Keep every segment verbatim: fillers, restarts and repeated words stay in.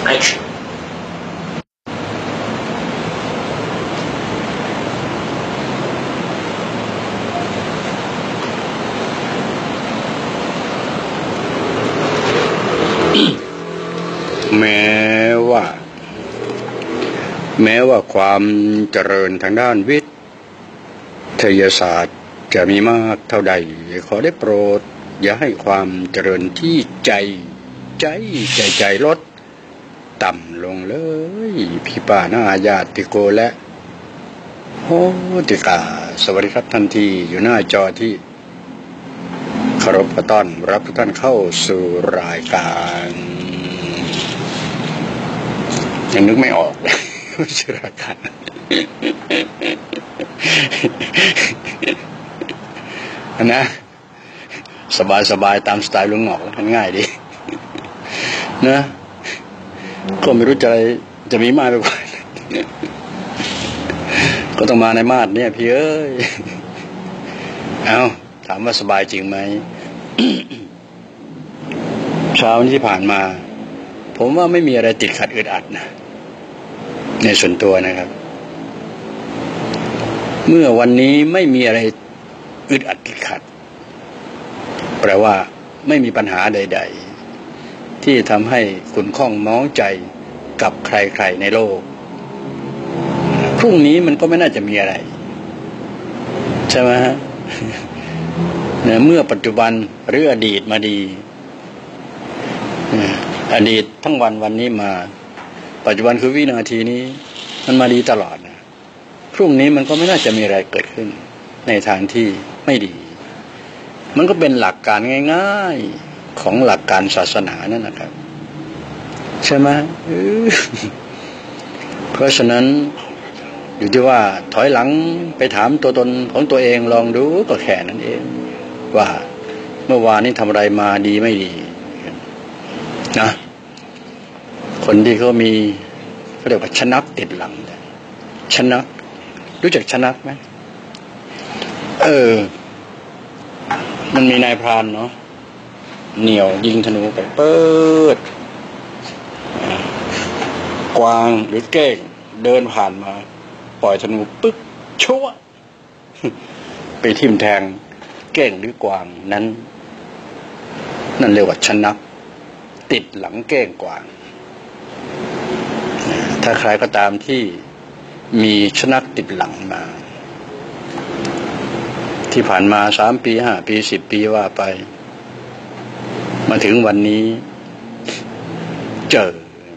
Action. แม้ว่าแม้ว่าความเจริญทางด้านวิทยาศาสตร์จะมีมากเท่าใดขอได้โปรดอย่าให้ความเจริญที่ใจใจใจใจลดต่ำลงเลยพี่ป้าน้าญาติโกและโหติกาสวัสดีครับท่านที่อยู่หน้าจอที่เคารพต้อนรับทุกท่านเข้าสู่รายการยังนึกไม่ออกเลยชื่อรายการนะสบายสบายตามสไตล์ลุงหงอกมันง่ายดีนะก็ไม่รู้จะจะมีมาไปกว่าก็ต้องมาในมาดเนี่ยพี่เอ้ยเอาถามว่าสบายจริงไหม เช้าที่ผ่านมาผมว่าไม่มีอะไรติดขัดอึดอัดนะในส่วนตัวนะครับเมื่อวันนี้ไม่มีอะไรอึดอัดติดขัดแปลว่าไม่มีปัญหาใดๆที่ทำให้ขุ่นข้องม้องใจกับใครๆในโลกพรุ่งนี้มันก็ไม่น่าจะมีอะไรใช่ไหมฮะ เมื่อปัจจุบันหรืออดีตมาดีอดีตทั้งวันวันนี้มาปัจจุบันคือวินาทีนี้มันมาดีตลอดนะพรุ่งนี้มันก็ไม่น่าจะมีอะไรเกิดขึ้นในทางที่ไม่ดีมันก็เป็นหลักการง่ายๆของหลักการศาสนานั่นนะครับใช่ไหมเพราะฉะนั้นอยู่ที่ว่าถอยหลังไปถามตัวตนของตัวเองลองดูก็แค่นั้นเองว่าเมื่อวานนี้ทำอะไรมาดีไม่ดีนะคนที่เขามีเขาเรียกว่าชนักติดหลังชนักรู้จักชนักไหมเออมันมีนายพรานเนาะเหนี่ยวยิงธนูไปเปิดกวางหรือเก้งเดินผ่านมาปล่อยธนูปึ๊กชั่วไปทิ่มแทงเก้งหรือกวางนั้นนั่นเรียกว่าชนักติดหลังเก้งกวางถ้าใครก็ตามที่มีชนักติดหลังมาที่ผ่านมาสามปีห้าปีสิบปีว่าไปมาถึงวันนี้เจอ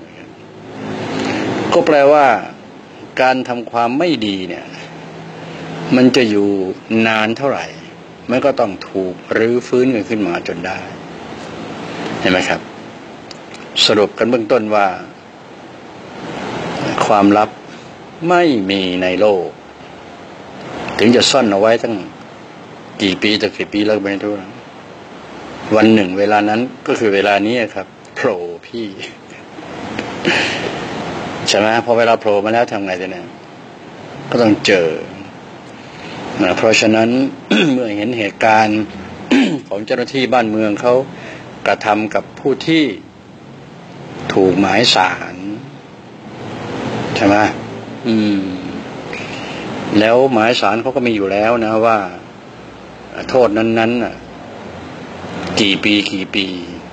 ก็แปลว่าการทำความไม่ดีเนี่ยมันจะอยู่นานเท่าไหร่มันก็ต้องถูกรื้อฟื้นกันขึ้นมาจนได้เห็นไหมครับสรุปกันเบื้องต้นว่าความลับไม่มีในโลกถึงจะซ่อนเอาไว้ตั้งกี่ปีต่อกี่ปีแล้วไม่รู้วันหนึ่งเวลานั้นก็คือเวลานี้ครับโผล่พี่ใช่ไหมพอเวลาโผล่มาแล้วทำไงจะเนี่ยก็ต้องเจอนะเพราะฉะนั้น เมื่อเห็นเหตุการณ์ ของเจ้าหน้าที่บ้านเมืองเขากระทำกับผู้ที่ถูกหมายศาลใช่ไหมอืมแล้วหมายศาลเขาก็มีอยู่แล้วนะว่าโทษนั้นๆน่ะกี่ปีกี่ปี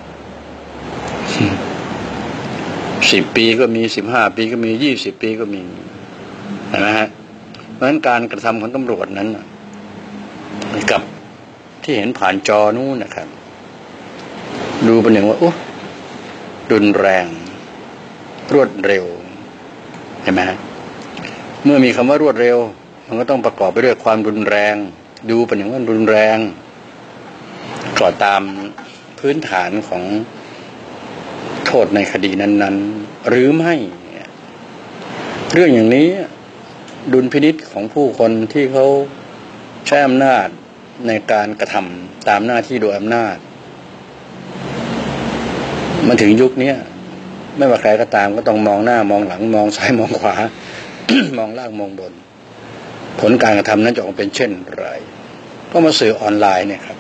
สิบปีก็มีสิบห้าปีก็มียี่สิบปีก็มีเห็นไหมฮะเพราะฉะนั้นการกระทำของตำรวจนั้นกับที่เห็นผ่านจอนู้นนะครับดูเป็นอย่างว่าโอ้รุนแรงรวดเร็วเห็นไหมฮะเมื่อมีคำว่ารวดเร็วมันก็ต้องประกอบไปด้วยความรุนแรงดูเป็นอย่างว่ารุนแรงก็ตามพื้นฐานของโทษในคดีนั้นๆหรือไม่เรื่องอย่างนี้ดุลพินิจของผู้คนที่เขาใช้อำนาจในการกระทำตามหน้าที่โดยอำนาจมาถึงยุคนี้ไม่ว่าใครก็ตามก็ต้องมองหน้ามองหลังมองซ้ายมองขวา มองล่างมองบนผลการกระทำนั้นจะออกเป็นเช่นไรก็มาสื่อออนไลน์เนี่ยครับ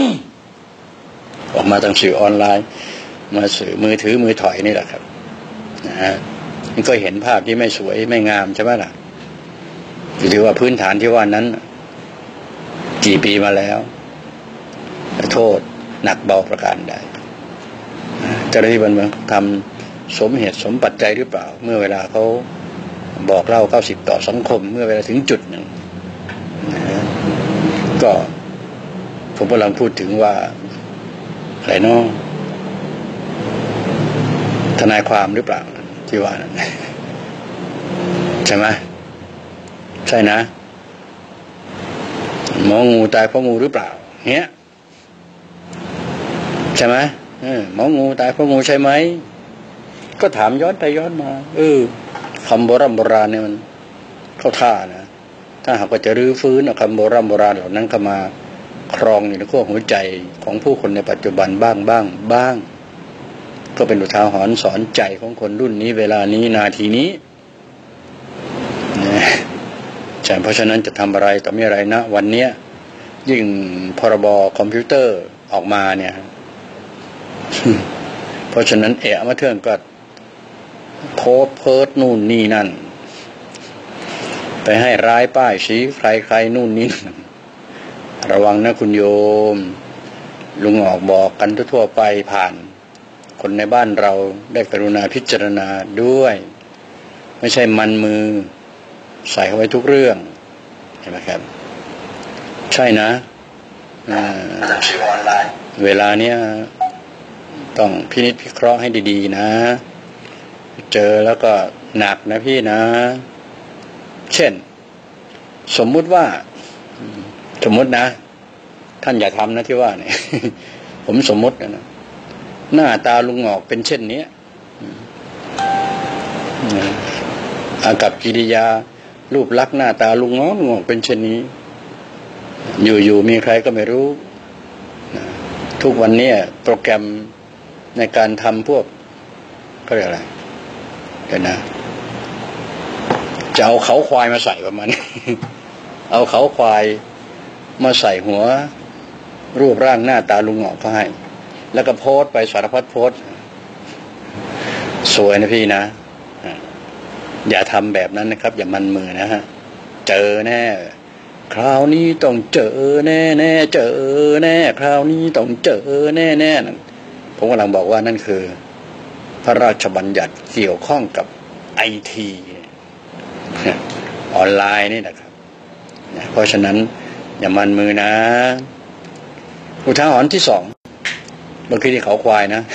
ออกมาทางสื่อออนไลน์มาสื่อมือถือมือถอยนี่แหละครับนะฮะมันก็เห็นภาพที่ไม่สวยไม่งามใช่ไหมล่ะหรือว่าพื้นฐานที่ว่านั้นกี่ปีมาแล้วโทษหนักเบาประการใดเจ้าหน้าที่บ้านเมืองทำสมเหตุสมปัจจัยหรือเปล่าเมื่อเวลาเขาบอกเล่าเก้าสิบต่อสังคมเมื่อเวลาถึงจุดหนึ่งก็ผมกำลังพูดถึงว่าอะไรเนาะทนายความหรือเปล่าที่ว่านั้นใช่ไหมใช่นะหมองูตายเพราะงูหรือเปล่าเนี้ยใช่ไหมหมองูตายเพราะงูใช่ไหมก็ถามย้อนไปย้อนมาเออคำโบราณโบราณเนี่ยมันเข้าท่านะถ้าหากว่าจะรื้อฟื้นคำโบราณโบราณเหล่านั้นเข้ามาครองอยู่ในขั้วหัวใจของผู้คนในปัจจุบันบ้างบ้างบ้างก็เป็นอุทาหรณ์สอนใจของคนรุ่นนี้เวลานี้นาทีนี้นะใช่เพราะฉะนั้นจะทำอะไรต่อไม่อะไรนะวันเนี้ยยิ่งพรบคอมพิวเตอร์ออกมาเนี่ยเพราะฉะนั้นเอะมาเทื่องก็โพสเพิร์ดนู่นนี่นั่นไปให้ร้ายป้ายชี้ใครใครนู่นนี่ระวังนะคุณโยมลุงออกบอกกันทั่วไปผ่านคนในบ้านเราได้กรุณาพิจารณาด้วยไม่ใช่มันมือใส่เข้าไว้ทุกเรื่องเห็นไหมครับใช่นะเวลาเนี้ยต้องพินิจพิเคราะห์ให้ดีๆนะเจอแล้วก็หนักนะพี่นะเช่นสมมุติว่าสมมุตินะท่านอย่าทำนะที่ว่าเนี่ย ผมสมมุตินะหน้าตาลุงงอกเป็นเช่นนี้อากับกิริยารูปลักษณ์หน้าตาลุงงอกงอกเป็นเช่นนี้อยู่ๆมีใครก็ไม่รู้ทุกวันนี้โปรแกรมในการทำพวกก็เรียกอะไรเดี๋ยวนะจะเอาเขาควายมาใส่ประมาณนี้ เอาเขาควายมาใส่หัวรูปร่างหน้าตาลุงงอกเขาให้แล้วก็โพสต์ไปสารพัดโพสต์สวยนะพี่นะอย่าทำแบบนั้นนะครับอย่ามันมือนะฮะเจอแน่คราวนี้ต้องเจอแน่แน่เจอแน่คราวนี้ต้องเจอแน่แน่นั่นผมกำลังบอกว่านั่นคือพระราชบัญญัติเกี่ยวข้องกับไอทีออนไลน์นี่นะครับเพราะฉะนั้นอย่ามันมือนะอุทาหรณ์ที่สองบางทีที่เขาควายนะ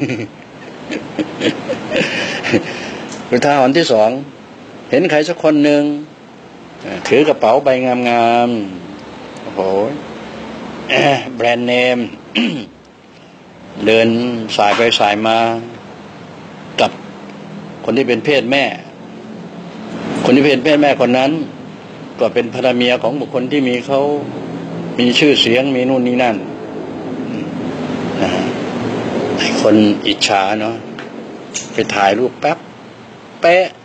อุทาหรณ์ที่สองเห็นใครสักคนหนึ่งถือกระเป๋าใบงามๆโอ้โหแบรนด์เนม เดินสายไปสายมากับคนที่เป็นเพศแม่คนที่เป็นเพศแม่คนนั้นก็เป็นภรรเมียของบุคคลที่มีเขามีชื่อเสียงมีนู่นนี่นั่นนะฮะไอ้คนอิจฉาเนาะไปถ่ายรูปแป๊บแปะ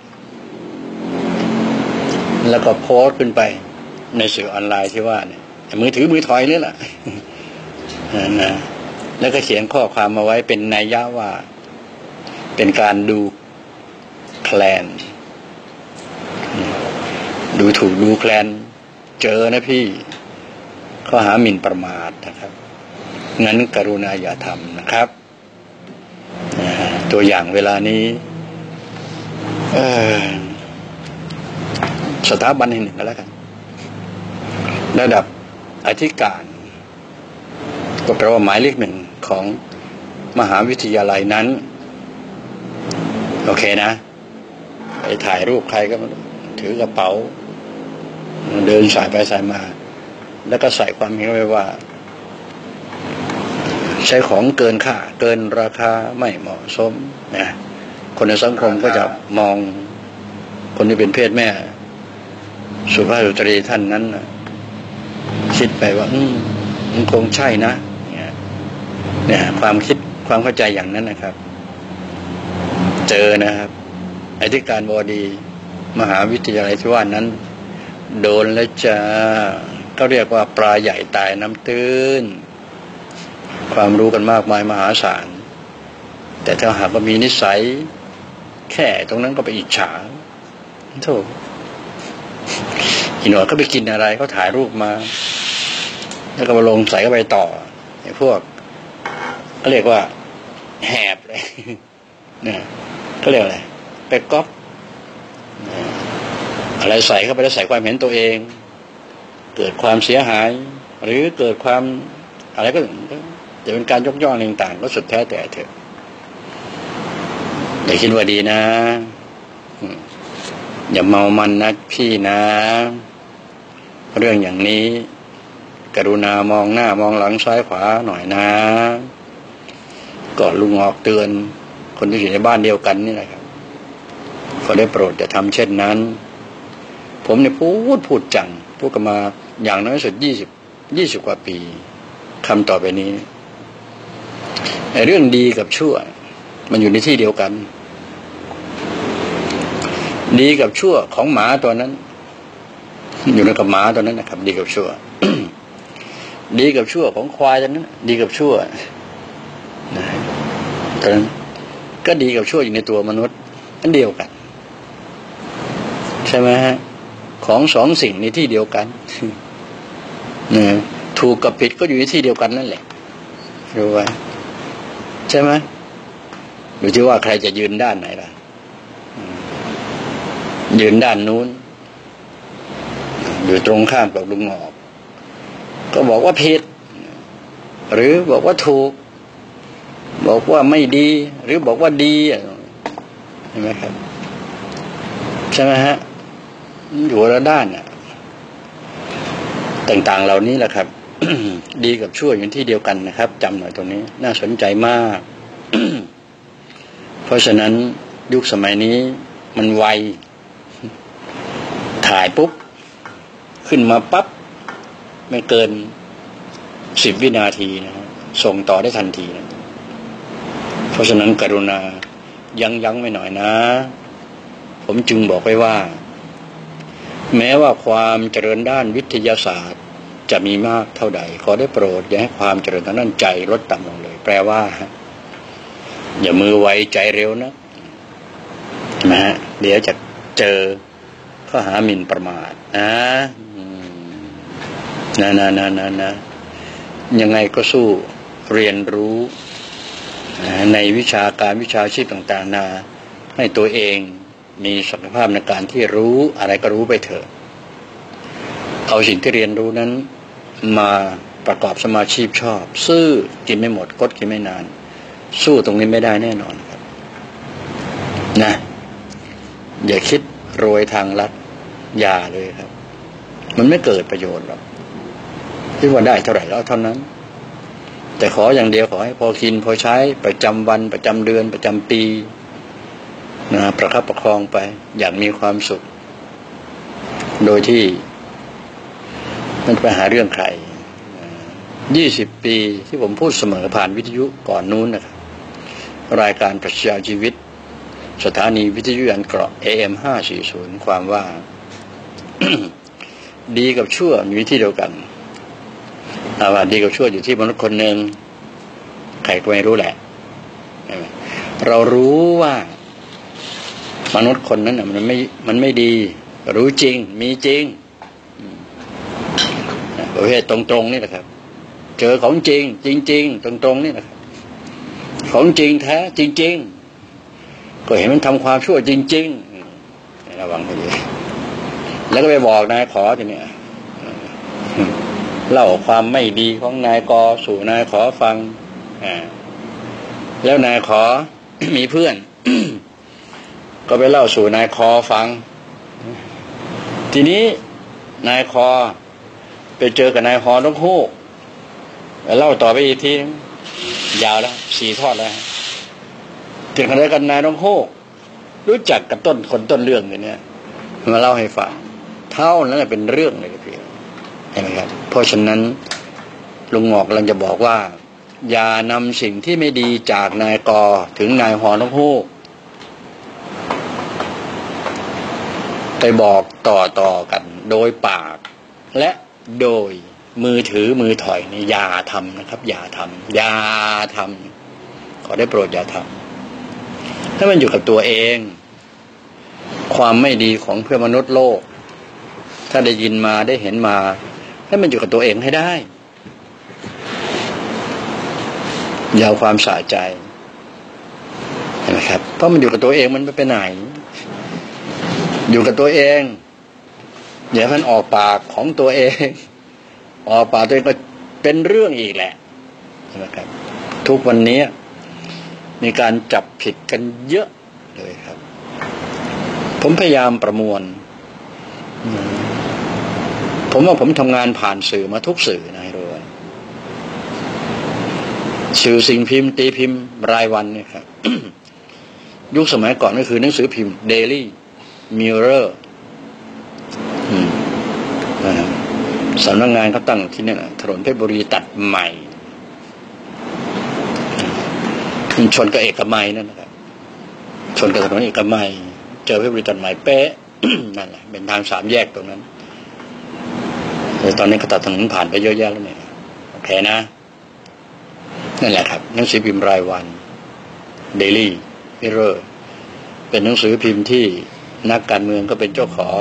แล้วก็โพสต์ขึ้นไปในสื่อออนไลน์ที่ว่าเนี่ยมือถือมือถอยเลยล่ะนะแล้วก็เขียนข้อความมาไว้เป็นนัยยะว่าเป็นการดูแคลนดูถูกดูแคลนเจอนะพี่ข้อหาหมิ่นประมาทนะครับงั้นกรุณาอย่าทำนะครับตัวอย่างเวลานี้สถาบันแห่งหนึ่งก็แล้วกันระดับอธิการก็แปลว่าหมายเลขหนึ่งของมหาวิทยาลัยนั้นโอเคนะไปถ่ายรูปใครก็ถือกระเป๋าเดินสายไปสายมาแล้วก็ใส่ความเห็นไว้ว่าใช้ของเกินค่าเกินราคาไม่เหมาะสมนะคนในสังคมก็จะมองคนที่เป็นเพศแม่สุภาพสตรีท่านนั้นคิดไปว่าอืมมันคงใช่นะเนี่ยความคิดความเข้าใจอย่างนั้นนะครับเจอนะครับอธิการบดีมหาวิทยาลัยที่ว่านั้นโดนแล้วจะเขาเรียกว่าปลาใหญ่ตายน้ำตื้นความรู้กันมากมายมหาศาลแต่ถ้าหากว่ามีนิสัยแค่ตรงนั้นก็ไปอิจฉาโธ่อีหนวดก็ไปกินอะไรเขาถ่ายรูปมาแล้วก็มาลงใส่เข้าไปต่อไอ้พวกก็เรียกว่าแหบเลยเนี่ยก็เรียกอะไรไปก๊อปอะไรใส่เข้าไปแล้วใส่ความเห็นตัวเองเกิดความเสียหายหรือเกิดความอะไรก็จะเป็นการยกย่องต่างๆก็สุดแท้แต่เถอะอย่าคิดว่าดีนะอย่าเมามันนะพี่นะเรื่องอย่างนี้กรุณามองหน้ามองหลังซ้ายขวาหน่อยนะก็ลุงออกเตือนคนที่อยู่ในบ้านเดียวกันนี่แหละครับก็ได้โปรดอย่าทำเช่นนั้นผมเนี่ยพูดพูดจังพูดกันมาอย่างน้อยสุดยี่สิบยี่สิบกว่าปีคำต่อไปนี้ไอ้เรื่องดีกับชั่วมันอยู่ในที่เดียวกันดีกับชั่วของหมาตัวนั้นอยู่ในกับหมาตัวนั้นนะครับดีกับชั่ว ดีกับชั่วของควายตัวนั้นดีกับชั่วนะตอนนั้นก็ดีกับชั่วอยู่ในตัวมนุษย์อันเดียวกันใช่ไหมฮะของสองสิ่งในที่เดียวกันนะถูกกับผิดก็อยู่ในที่เดียวกันนั่นแหละรู้ไหมใช่ไหมดูที่ว่าใครจะยืนด้านไหนล่ะยืนด้านนู้นอยู่ตรงข้ามกับลุงงอกก็บอกว่าผิดหรือบอกว่าถูกบอกว่าไม่ดีหรือบอกว่าดีเห็นไหมครับใช่ไหมฮะอยู่ละด้านน่ะต่างๆเหล่านี้แหละครับ ดีกับชั่วอยู่ที่เดียวกันนะครับจำหน่อยตรงนี้น่าสนใจมาก เพราะฉะนั้นยุคสมัยนี้มันไวถ่ายปุ๊บขึ้นมาปั๊บไม่เกินสิบวินาทีนะฮะส่งต่อได้ทันทีนะเพราะฉะนั้นกรุณายั้งยั้งไว้หน่อยนะผมจึงบอกไว้ว่าแม้ว่าความเจริญด้านวิทยาศาสตร์จะมีมากเท่าใดขอได้โปรดอย่าให้ความเจริญทางด้านใจลดต่ำลงเลยแปลว่าอย่ามือไวใจเร็วนะนะฮะเดี๋ยวจะเจอข้อหาหมิ่นประมาทนะนะนะนะนะนะยังไงก็สู้เรียนรู้ในวิชาการวิชาชีพต่างๆนาให้ตัวเองมีศักยภาพในการที่รู้อะไรก็รู้ไปเถอะเอาสิ่งที่เรียนรู้นั้นมาประกอบสมาชีพชอบซื่อกินไม่หมดกดกินไม่นานสู้ตรงนี้ไม่ได้แน่นอนครับนะอย่าคิดโรยทางลัดอย่าเลยครับมันไม่เกิดประโยชน์หรอกที่ว่าได้เท่าไหร่แล้วเท่านั้นแต่ขออย่างเดียวขอให้พอกินพอใช้ประจำวันประจำเดือนประจำปีนะประคับประคองไปอย่างมีความสุขโดยที่มันไปหาเรื่องใครยี่สิบปีที่ผมพูดเสมอผ่านวิทยุก่อนนู้นนะครับรายการปรัชญาชีวิตสถานีวิทยุอันเกราะ เอ เอ็ม ห้าสี่ศูนย์ ความว่า ดีกับชั่วอยู่ที่เดียวกันแต่ว่าดีกับชั่วอยู่ที่มนุษย์คนหนึ่งใครก็ไม่รู้แหละเรารู้ว่ามนุษย์คนนั้นน่ะมันไม่มันไม่ดีรู้จริงมีจริงประเภทตรงๆนี่แหละครับเจอของจริงจริงๆตรงๆนี่แหละครับของจริงแท้จริงๆก็เห็นมันทำความชั่วจริงๆระวังให้ดีแล้วก็ไปบอกนายขอทีนี้เล่าความไม่ดีของนายกอสู่นายขอฟังแล้วนายขอ มีเพื่อน ก็ไปเล่าสู่นายคอฟังทีนี้นายคอไปเจอกับนายฮอนกฮูกแล้วเล่าต่อไปอีกทียาวแล้วสี่ทอดแล้วถึงขนาดกันนายนกฮูกรู้จักกับต้นคนต้นเรื่องเนี่ยมาเล่าให้ฟังเท่านั้นเป็นเรื่องเลยพี่เห็นไหมครับเพราะฉะนั้นลุงงอกกำลังจะบอกว่าอย่านำสิ่งที่ไม่ดีจากนายกอถึงนายฮอนกฮูกไปบอกต่อต่อกันโดยปากและโดยมือถือมือถอยนี่อย่าทำนะครับอย่าทำอย่าทำขอได้โปรดอย่าทำถ้ามันอยู่กับตัวเองความไม่ดีของเพื่อนมนุษย์โลกถ้าได้ยินมาได้เห็นมาให้มันอยู่กับตัวเองให้ได้อย่าเอาความสะใจเห็นไหมครับเพราะมันอยู่กับตัวเองมันไม่ไปไหนอยู่กับตัวเองอย่าให้มันออกปากของตัวเองออกปากตัวเองก็เป็นเรื่องอีกแหละใช่ไหมครับทุกวันนี้มีการจับผิดกันเยอะเลยครับผมพยายามประมวลผมว่าผมทำงานผ่านสื่อมาทุกสื่อนะให้รู้สื่อสิ่งพิมพ์ตีพิมพ์รายวันเนี่ยครับ ยุคสมัยก่อนก็คือหนังสือพิมพ์ Daily Mirror สำนักงานเขาตั้งที่นี่นะถนนเพชรบุรีตัดใหม่ชนกับเอกมัยนั่นนะครับชนกับถนนเอกมัยเจอเพชรบุรีตัดใหม่เป๊ะ นั่นแหละเป็นทางสามแยกตรงนั้นแต่ตอนนี้เขาตัดถนนผ่านไปเยอะแยะแล้วเนี่ยโอเคนะนั่นแหละครับหนังสือพิมพ์รายวัน Daily Mirror เป็นหนังสือพิมพ์ที่นักการเมืองก็เป็นเจ้าของ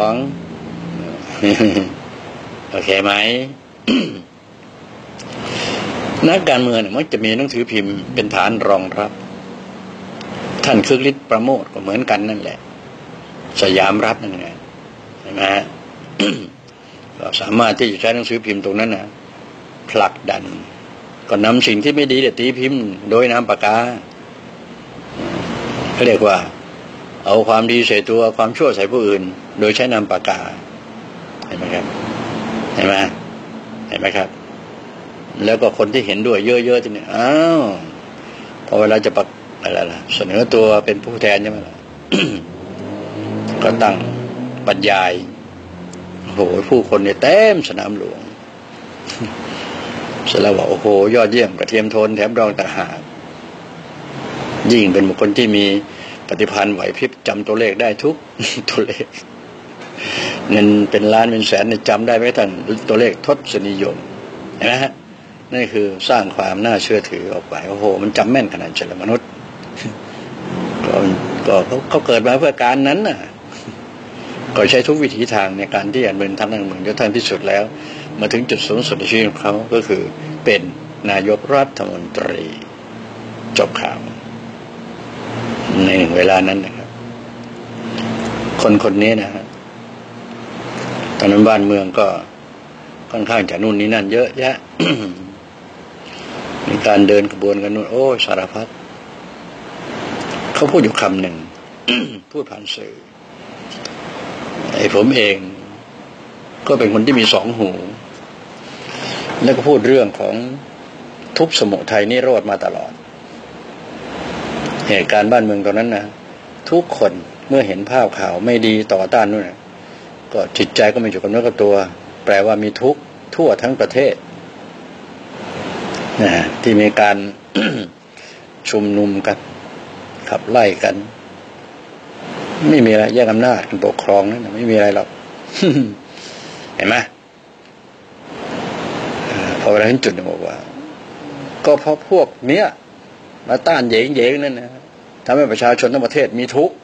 โอเคไหม นักการเมืองเนี่ยมันจะมีหนังสือพิมพ์เป็นฐานรองรับท่านคึกฤทธิ์ประโมทก็เหมือนกันนั่นแหละสยามรัฐนั่นไงใช่ไหม ก็สามารถที่จะใช้หนังสือพิมพ์ตรงนั้นนะผลักดันก็นำสิ่งที่ไม่ดีเดี๋ยวตีพิมพ์โดยน้ำปากกาเขาเรียกว่าเอาความดีใส่ตัวความชั่วใส่ผู้อื่นโดยใช้น้ำปากกาเห็นไหมครับเห็นไหมเห็นไหมครับแล้วก็คนที่เห็นด้วยเยอะๆทีนี้อ้าวพอเวลาจะปักอะไรล่ะเสนอตัวเป็นผู้แทนใช่ไหมล่ะ ก็ตั้งบรรยายโอ้โหผู้คนเนี่ยเต็มสนามหลวงเสร็จแล้วบอกโอ้โหยอดเยี่ยมกระเทียมโทนแถมรองต่างหากยิ่งเป็นบุคคลที่มีปฏิภาณไหวพริบจำตัวเลขได้ทุกตัวเลขเงินเป็นล้านเป็นแสนเนี่ยจำได้ไหมท่านตัวเลขทศนิยมเห็นไหมฮะนั่นคือสร้างความน่าเชื่อถือออกไปโอ้โหมันจำแม่นขนาดเฉลยมนุษย์ก็ก็เขาเขาเกิดมาเพื่อการนั้นน่ะก็ใช้ทุกวิถีทางในการที่จะเป็นท่านนั่งเมืองจนท่านที่สุดแล้วมาถึงจุดสูงสุดในชีวิตของเขาก็คือเป็นนายกรัฐมนตรีจบข่าวในหนึ่งเวลานั้นนะครับคนคนนี้นะฮะตอนนั้นบ้านเมืองก็ค่อนข้างจะนู่นนี่นั่นเยอะแยะ มีการเดินขบวนกันนู่นโอ้สารพัดเขาพูดอยู่คำหนึ่ง พูดผ่านสื่อไอ้ผมเองก็เป็นคนที่มีสองหูแล้วก็พูดเรื่องของทุบสมุทัยนิโรธมาตลอดเหตุการณ์บ้านเมืองตอนนั้นนะทุกคนเมื่อเห็นภาพข่าวไม่ดีต่อต้านนู่นนะก็จิตใจก็ไม่อยู่กับเนื้อกับตัวแปลว่ามีทุกข์ทั่วทั้งประเทศนะที่มีการ ชุมนุมกันขับไล่กันไม่มีอะไรแย่งอำนาจกันปกครองนั่นไม่มีอะไรหรอก เห็นไหมพอเวลาถึงจุดหนึ่งบอกว่าก็เพราะพวกเนี้ยมาต้านเย่งเย่งนั่นนะทำให้ประชาชนทั้งประเทศมีทุกข์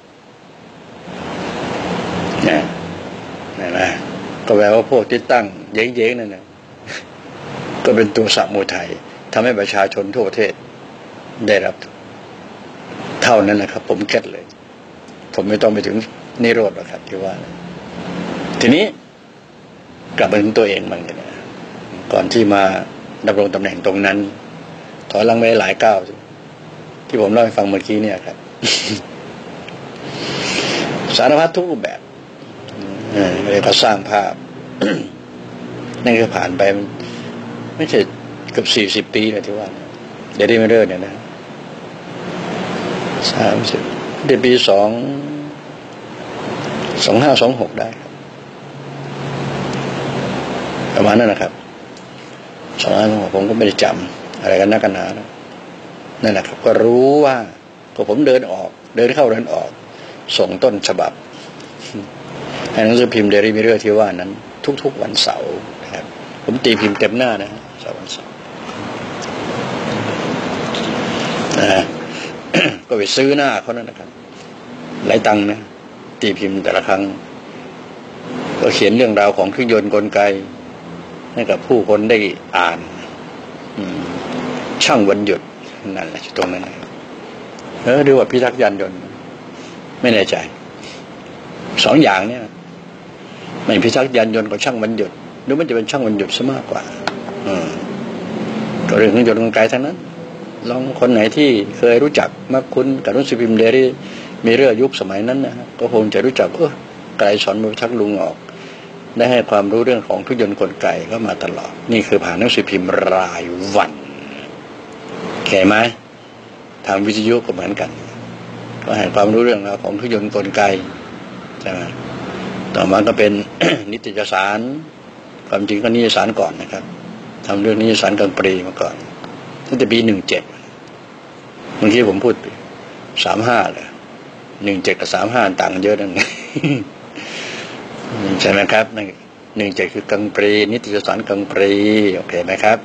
เนี่ยเห็นไหมก็แปลว่าพวกที่ตั้งเย่งเย่งนั่นนะก็เป็นตัวสมุทัยทำให้ประชาชนทั่วประเทศได้รับเท่านั้นนะครับผมเก็ตเลยผมไม่ต้องไปถึงนิโรธหรอกครับที่ว่าทีนี้กลับมาถึงตัวเองบ้างเนี่ยนะก่อนที่มาดำรงตำแหน่งตรงนั้นถอยหลังไปหลายก้าวที่ผมเล่าให้ฟังเมื่อกี้เนี่ยครับ สารพัดทุกรูปแบบเลยก็สร้างภาพ นั่นก็ผ่านไปไม่ใช่เกือบสี่สิบปีเลยที่ว่าเดี๋ยวได้ไม่เลิกเนี่ยนะสามสิบเดือนปีสองสองห้าสองหกได้ครับประมาณนั้นนะครับสองห้าสองหกผมก็ไม่ได้จำอะไรกันนักกันหนานะนั่นแหละครับก็รู้ว่าพอผมเดินออกเดินเข้าเดินออกส่งต้นฉบับให้หนังสือพิมพ์เดลี่มิเรอร์ที่ว่านั้นทุกๆวันเสาร์นะครับผมตีพิมพ์เต็มหน้านะฮะเสาร์วันเสาร์นะ ก็ไปซื้อหน้าเขานั่นนะครับหลายตังค์นะตีพิมพ์แต่ละครั้งก็เขียนเรื่องราวของเครื่องยนต์กลไกให้กับผู้คนได้อ่านช่างวันหยุดนั่นแหละตรงนั้นเออหรือว่าพิทักษ์ยานยนต์ไม่แน่ใจสองอย่างเนี่ยไม่พิทักษ์ยานยนต์กับช่างวันหยุดหรือมันจะเป็นช่างวันหยุดซะมากกว่าอืมก็เรื่องเครื่องยนต์กลไกทั้งนั้นลองคนไหนที่เคยรู้จักมักคุ้นกับหนังสือพิมพ์เดลี่มีเรื่องยุคสมัยนั้นนะฮะก็คงจะรู้จักเออไกลสอนมือทักลุงออกได้ให้ความรู้เรื่องของเครื่องยนต์กลไกก็มาตลอดนี่คือผ่านหนังสือพิมพ์รายวันเข้าใจไหมทางวิทยุก็เหมือนกันก็ให้ความรู้เรื่องราวของเครื่องยนต์กลไกใช่ไหมต่อมาก็เป็น นิตยสารความจริงก็นิตยสารก่อนนะครับทำเรื่องนิตยสารกลางปรีมาก่อนตั้งแต่ปีหนึ่งเจ็ดเมื่อกี้ผมพูดสามห้าเลยหนึ่งเจ็ดกับสามห้าต่างกันเยอะนั่นใช่ไหมครับหนึ่งเจ็ดคือกลางปรีนิตยสารกลางปรีโอเคไหมครับ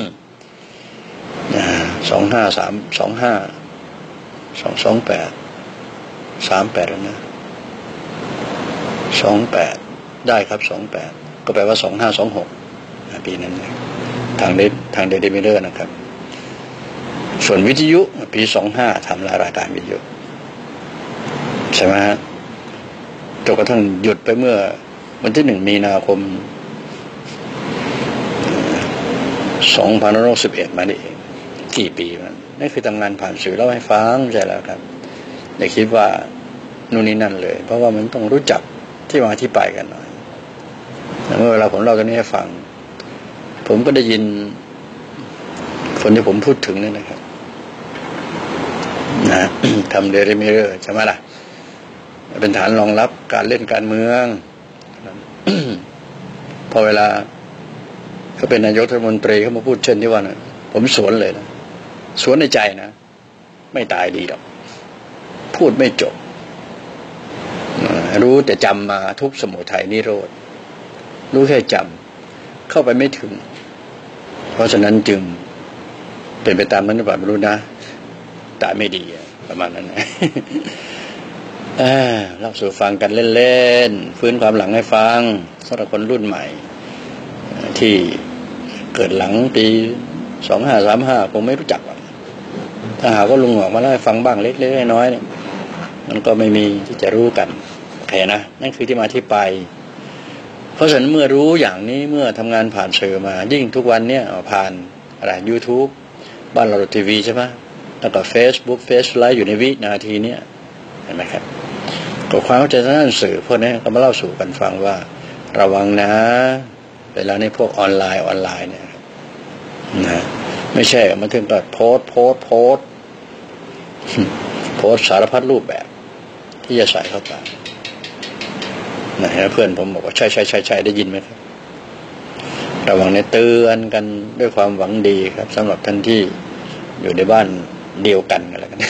สองห้าสามสองห้าสองสองแปดสามแปดแล้วนะสองแปดได้ครับสองแปดก็แปลว่าสองห้าสองหกปีนั้นทางเดทางเดลิมิเตอร์นะครับส่วนวิทยุปีสองห้าทำรายการวิทยุใช่ไหมฮะจนกระทั่งหยุดไปเมื่อวันที่หนึ่งมีนาคมสองพันห้าร้อยสิบเอ็ดมานี่เองกี่ปีมันนี่คือทำงานผ่านสื่อเล่าให้ฟังใช่แล้วครับได้คิดว่านู่นนี่นั่นเลยเพราะว่ามันต้องรู้จักที่มาที่ไปกันหน่อยเมื่อเวลาผมเล่าตรงนี้ให้ฟังผมก็ได้ยินคนที่ผมพูดถึงนี่นะครับนะ ทำเดลิมิเตอร์ใช่ไหมล่ะเป็นฐานรองรับการเล่นการเมือง พอเวลาเขาเป็นนายกรัฐมนตรีเขามาพูดเช่นที่ว่านะผมสวนเลยนะสวนในใจนะไม่ตายดีหรอกพูดไม่จบรู้แต่จำมาทุบสมุทัยนิโรธรู้แค่จำเข้าไปไม่ถึงเพราะฉะนั้นจึงเป็นไปตามนั้นหรือเปล่าไม่รู้นะตายไม่ดีประมาณนั้นนะเล่าสู่ฟังกันเล่นๆฟื้นความหลังให้ฟังสำหรับคนรุ่นใหม่ที่เกิดหลังปีสองห้าสามห้าคงไม่รู้จักถ้าหากว่าลุงออกมาเล่าให้ฟังบ้างเล็กๆน้อยๆเนี่ยมันก็ไม่มีที่จะรู้กันโอเคนะนั่นคือที่มาที่ไปเพราะฉะนั้นเมื่อรู้อย่างนี้เมื่อทำงานผ่านสื่อมายิ่งทุกวันเนี่ยผ่านอะไร YouTube บ้านเราทีวีใช่ไหมแล้วก็ Facebook Face Live อยู่ในวินาทีเนี้ยเห็นไหมครับก็ความเข้าใจทางด้านสื่อพวกนี้ก็มาเล่าสู่กันฟังว่าระวังนะเวลาในพวกออนไลน์ออนไลน์เนี่ยนะไม่ใช่มันถึงกับโพสโพสโพสโพสสารพัดรูปแบบที่จะใส่เข้าไปนะเพื่อนผมบอกว่าใช่ใช่ใช่ใช่ได้ยินไหมครับระวังในเตือนกันด้วยความหวังดีครับสำหรับท่านที่อยู่ในบ้านเดียวกันกันแล้วกัน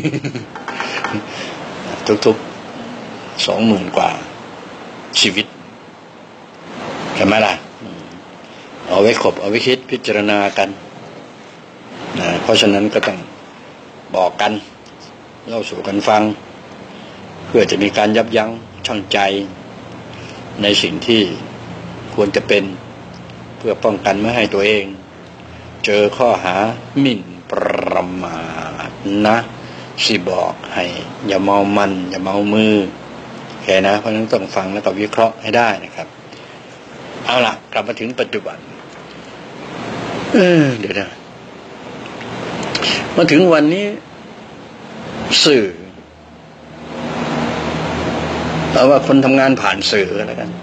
ทุกๆสองหมื่นกว่าชีวิตใช่ไหมล่ะเอาไว้ขบเอาไว้คิดพิจารณากันนะเพราะฉะนั้นก็ต้องบอกกันเล่าสู่กันฟังเพื่อจะมีการยับยั้งชั่งใจในสิ่งที่ควรจะเป็นเพื่อป้องกันไม่ให้ตัวเองเจอข้อหาหมิ่นประมาทนะสิบอกให้อย่าเมามันอย่าเมามือแค่นะเพราะฉะนั้นต้องฟังแล้วก็วิเคราะห์ให้ได้นะครับเอาล่ะกลับมาถึงปัจจุบันเออเดี๋ยวนะมาถึงวันนี้สื่อเอาว่าคนทำงานผ่านสื่ออะไรกัน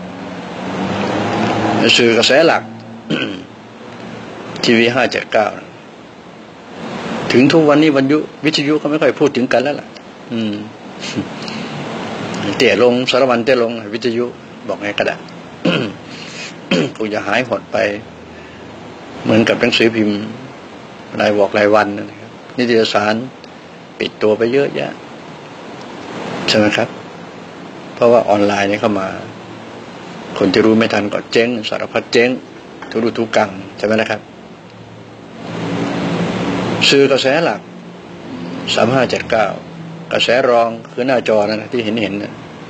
สื่อกระแสหลัก ทีวีห้าเจ็ดเก้าถึงทุกวันนี้วันยุวิทยุเขาไม่ค่อยพูดถึงกันแล้วล่ะอืมเตี่ยลงสารวัตรเตี่ยลงวิทยุบอกไงก็ได้ คงจะหายหดไปเหมือนกับหนังสือพิมพ์รายบอกรายวันนะครับนิตยสารปิดตัวไปเยอะแยะใช่ไหมครับเพราะว่าออนไลน์นี่เข้ามาคนที่รู้ไม่ทันก็เจ๊งสารพัดเจ๊งทุรุทุกังใช่ไหมนะครับสื่อกระแสหลักสามห้าเจ็ดเก้ากระแสรองคือหน้าจอนะที่เห็นเห็น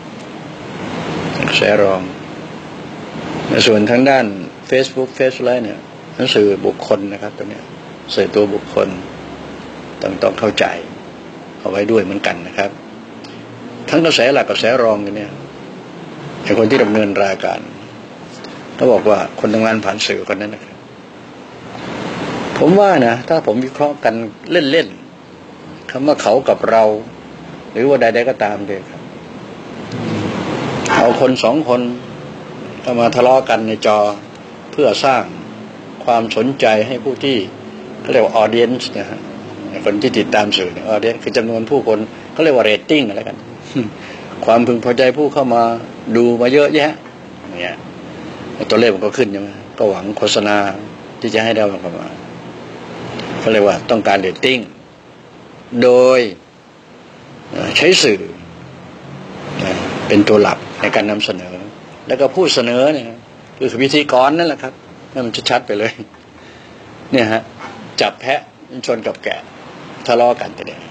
ระแสรองในส่วนทางด้าน Facebook เฟซไลน์เนี่ยหนังสือบุคคลนะครับตัวเนี้ยสื่อตัวบุคคลต้องต้องเข้าใจเอาไว้ด้วยเหมือนกันนะครับทั้งกระแสหลักกระแสรองกันเนี่ยไอ้คนที่ดำเนินรายการเขาบอกว่าคนทำงานผ่านสื่อคนนั้นนะครับผมว่านะถ้าผมวิเคราะห์กันเล่นๆคำว่าเขากับเราหรือว่าใดๆก็ตามเลยครับเอาคนสองคนก็มาทะเลาะกันในจอเพื่อสร้างความสนใจให้ผู้ที่เขาเรียกว่า audience นะฮะคนที่ติดตามสื่อเนี่ย audience คือจำนวนผู้คนเขาเรียกว่า rating อะไรกันความพึงพอใจผู้เข้ามาดูมาเยอะแยะเนี่ยตัวเลขมันก็ขึ้นใช่ไหมก็หวังโฆษณาที่จะให้ได้เข้ามาเขาเรียกว่าต้องการ rating โดยใช้สื่อเป็นตัวหลักในการนำเสนอแล้วก็ผู้เสนอเนี่ยคือพิธีกรนั่นแหละครับนั่นมันชัดไปเลยเนี่ยฮะจับแพะชนกับแกะทะเลาะกันแต่เนี่ย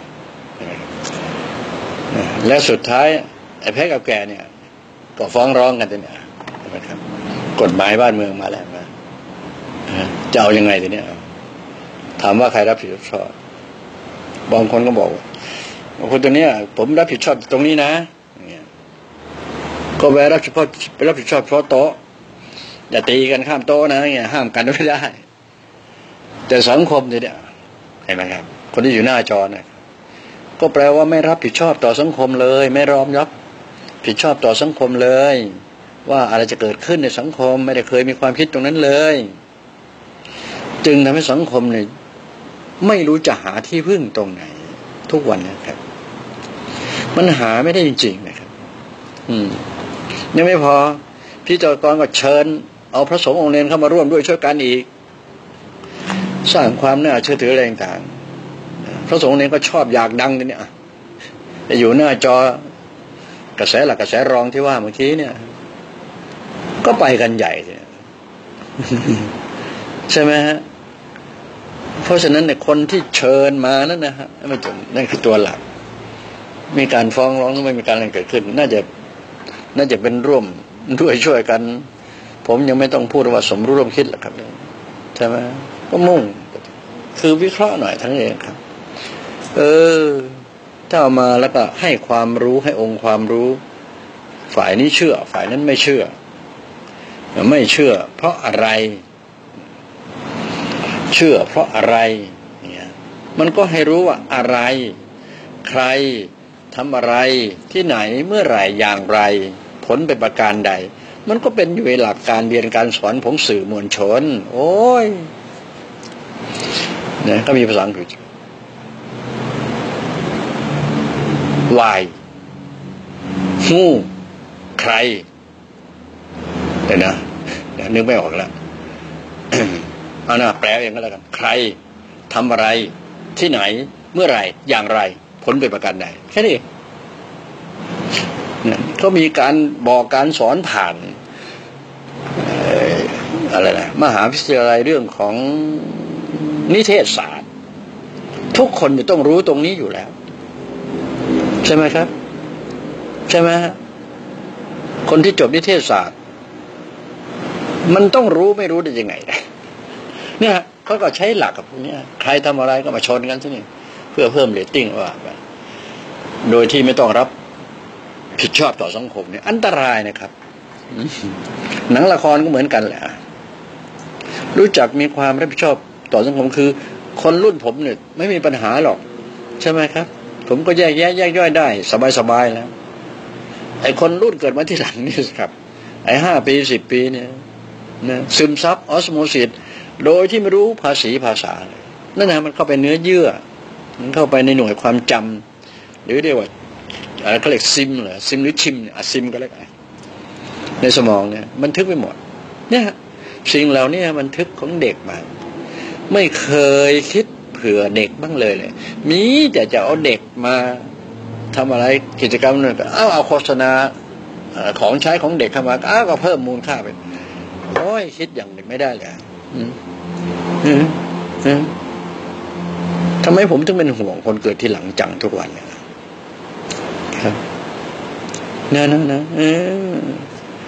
และสุดท้ายไอ้แพะกับแกะเนี่ยก็ฟ้องร้องกันแต่เนี่ยนะครับกฎหมายบ้านเมืองมาแล้วนะจะเอายังไงแต่เนี่ยถามว่าใครรับผิดชอบบางคนก็บอกว่าคนตัวเนี้ยผมรับผิดชอบตรงนี้นะก็ไปรับผิดชอบไปรับผิดชอบเพราะโต๊ะอย่าตีกันข้ามโต๊ะนะเนี่ยห้ามกันไม่ได้แต่สังคมเนี่ยเห็นไหมครับคนที่อยู่หน้าจอเนี่ยก็แปลว่าไม่รับผิดชอบต่อสังคมเลยไม่ยอมรับผิดชอบต่อสังคมเลยว่าอะไรจะเกิดขึ้นในสังคมไม่ได้เคยมีความคิดตรงนั้นเลยจึงทำให้สังคมเนี่ยไม่รู้จะหาที่พึ่งตรงไหนทุกวันนะครับมันหาไม่ได้จริงๆนะครับอืมยังไม่พอพี่เจ้ากรก็เชิญเอาพระสงฆ์องค์เนรเข้ามาร่วมด้วยช่วยกันอีกสร้างความน่าเชื่อถืออะไรต่างๆพระสงฆ์องค์เนรก็ชอบอยากดังเนี่ยจะอยู่หน้าจอกระแสหลักกระแสรองที่ว่าเมื่อกี้เนี่ยก็ไปกันใหญ่เนี่ยใช่ไหมฮะเพราะฉะนั้นเนี่ยคนที่เชิญมานั่นนะฮะไม่จนนั่นคือตัวหลักมีการฟ้องร้องไม่มีการอะไรเกิดขึ้นน่าจะน่าจะเป็นร่วมด้วยช่วยกันผมยังไม่ต้องพูดว่าสมรู้ร่วมคิดหรอกครับใช่ไหมก็มุ่งคือวิเคราะห์หน่อยทั้งเองครับเออถ้าเอามาแล้วก็ให้ความรู้ให้องค์ความรู้ฝ่ายนี้เชื่อฝ่ายนั้นไม่เชื่อไม่เชื่อเพราะอะไรเชื่อเพราะอะไรเนี่ยมันก็ให้รู้ว่าอะไรใครทำอะไรที่ไหนเมื่อไหร่อย่างไรผลเป็นประการใดมันก็เป็นอยู่ในหลักการเรียนการสอนของสื่อมวลชนโอ้ยเนี่ยก็มีภาษาอังกฤษ why who ใครเดี๋ยวนะเดี๋ยวนึกไม่ออกแล้ว เอาหน้าแปลเองก็แล้วกันใครทำอะไรที่ไหนเมื่อไหร่อย่างไรผลเป็นประการใดแค่นี้เนี่ยเขามีการบอกการสอนผ่านอะไรนะมหาวิทยาลัยเรื่องของนิเทศศาสตร์ทุกคนจะต้องรู้ตรงนี้อยู่แล้วใช่ไหมครับใช่ไหมคนที่จบนิเทศศาสตร์มันต้องรู้ไม่รู้ได้ยังไงเนี่ยเขาก็ใช้หลักกับพวกนี้ใครทำอะไรก็มาชนกันที่นี่เพื่อเพิ่มเรตติ้งว่าโดยที่ไม่ต้องรับผิดชอบต่อสังคมเนี่ยอันตรายนะครับหนังละครก็เหมือนกันแหละรู้จักมีความรับผิดชอบต่อสังคมคือคนรุ่นผมเนี่ยไม่มีปัญหาหรอกใช่ไหมครับผมก็แยกแยะแยกย่อยได้สบายๆแล้วไอ้คนรุ่นเกิดมาที่หลังนี่ครับไอ้ห้าปีสิบปีเนี่ยนะซึมซับออสโมซิสโดยที่ไม่รู้ภาษีภาษานั่นนะมันเข้าไปเนื้อเยื่อมันเข้าไปในหน่วยความจำหรือเรียกว่าอะไรเขาเรียกซิมเหรอซิมหรือชิมเนี่ยซิมก็แล้วกันในสมองเนี่ยบันทึกไปหมดเนี่ยสิ่งเหล่านี้บันทึกของเด็กมาไม่เคยคิดเผื่อเด็กบ้างเลยเลยมีแต่จะเอาเด็กมาทำอะไรกิจกรรมนึงก็เอาเอาโฆษณาของใช้ของเด็กเข้ามาอ้าวก็เพิ่มมูลค่าไปโอ้ยคิดอย่างเด็กไม่ได้เลยทำไมผมถึงเป็นห่วงคนเกิดที่หลังจังทุกวันเนี่ยครับนะนะนะ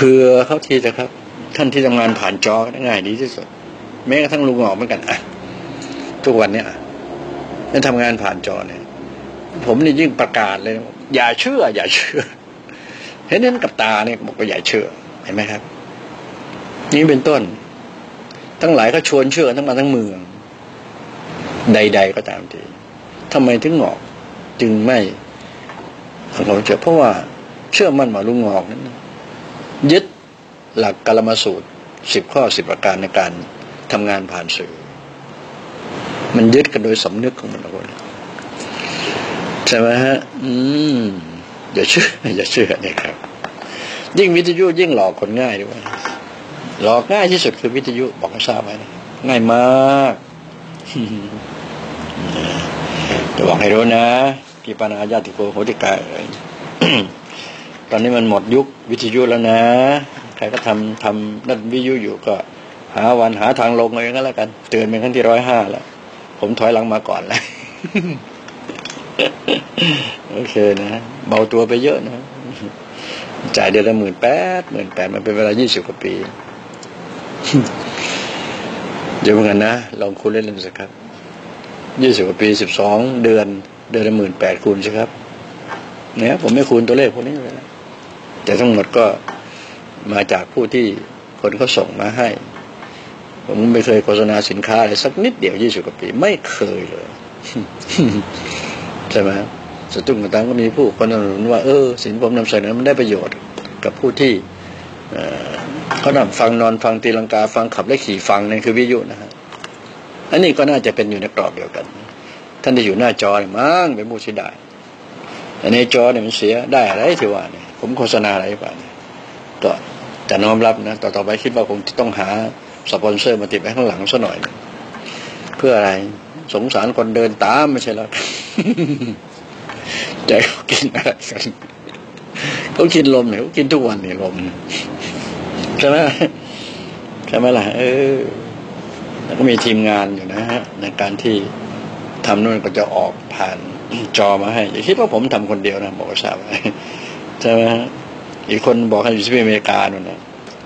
ผื่อเขาทีเถอะครับท่านที่ทำงานผ่านจอง่ายดีที่สุดแม้กระทั่งลุงออกเหมือนกันอ่ะทุกวันเนี้ยนั่นทำงานผ่านจอเนี่ยผมนี่ยิ่งประกาศเลยอย่าเชื่ออย่าเชื่อเห็นนั้นกับตาเนี่ยบอกว่าอย่าเชื่อเห็นไหมครับนี่เป็นต้นทั้งหลายก็ชวนเชื่อทั้งมาทั้งเมืองใดๆก็ตามทีทำไมถึงงอกจึงไม่เราเชื่อเพราะว่าเชื่อมั่นว่าลุงงอกนั้นยึดหลักกาลมาสูตรสิบข้อสิบประการในการทำงานผ่านสื่อมันยึดกันโดยสำนึกของมันทุกคนใช่ไหมฮะอืมอย่าเชื่ออย่าเชื่อเนี่ยครับยิ่งวิทยุยิ่งหลอกคนง่ายด้วยหลอกง่ายที่สุดคือวิทยุบอกให้ทราบไว้นะง่ายมากจะบอกให้รู้นะพี่ปานาญาติโกโหติกา ตอนนี้มันหมดยุควิทยุแล้วนะใครก็ทำทำนั่นวิทยุอยู่ก็หาวันหาทางลงอะไรก็แล้วกันเตือนเป็นขั้นที่ร้อยห้าแล้วผมถอยหลังมาก่อนแล้ว โอเคนะเบาตัวไปเยอะนะจ่ายเดือนละหมื่นแปดหมื่นแปดมันเป็นเวลายี่สิบกว่าปีเดี๋ยวเหมือนกันนะลองคูณเล่นๆสักครับยี่สิบกว่าปีสิบสองเดือนเดือนละหมื่นแปดคูณสิครับเนี่ยผมไม่คูณตัวเลขพวกนี้เลยนะแต่ทั้งหมดก็มาจากผู้ที่คนเขาส่งมาให้ผมไม่เคยโฆษณาสินค้าอะไรสักนิดเดียวยี่สิบกว่าปีไม่เคยเลย ใช่ไหมสตุ้งต่างก็มีผู้คนหนุนว่าเออสินผมนำเสนอมันได้ประโยชน์กับผู้ที่เขานำฟังนอนฟังตีลังกาฟังขับและขี่ฟังนั่นคือวิทยุนะฮะอันนี้ก็น่าจะเป็นอยู่ในกรอบเดียวกันท่านที่อยู่หน้าจอเนี่ยมั่งเป็นผู้เสียดายแต่ในจอเนี่ยมันเสียได้อะไรที่ว่าเนี่ยผมโฆษณาอะไรบ้างก็จะน้อมรับนะต่อต่อไปคิดว่าคงต้องหาสปอนเซอร์มาติดไว้ข้างหลังซะหน่อยเพื่ออะไรสงสารคนเดินตามไม่ใช่หรอ ใจเขากินอะไรกันเขากินลมเนี่ยเขากินทุกวันเนี่ยลมใช่ไหมใช่ไหมล่ะเออแล้วก็มีทีมงานอยู่นะฮะในการที่ทำนู่นก็จะออกผ่านจอมาให้อย่าคิดว่าผมทำคนเดียวนะบอกทราบไว้ใช่ไหมอีกคนบอกให้อยู่ที่อเมริกานู่นนะ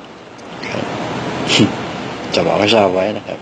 จะบอกให้ทราบไว้นะครับ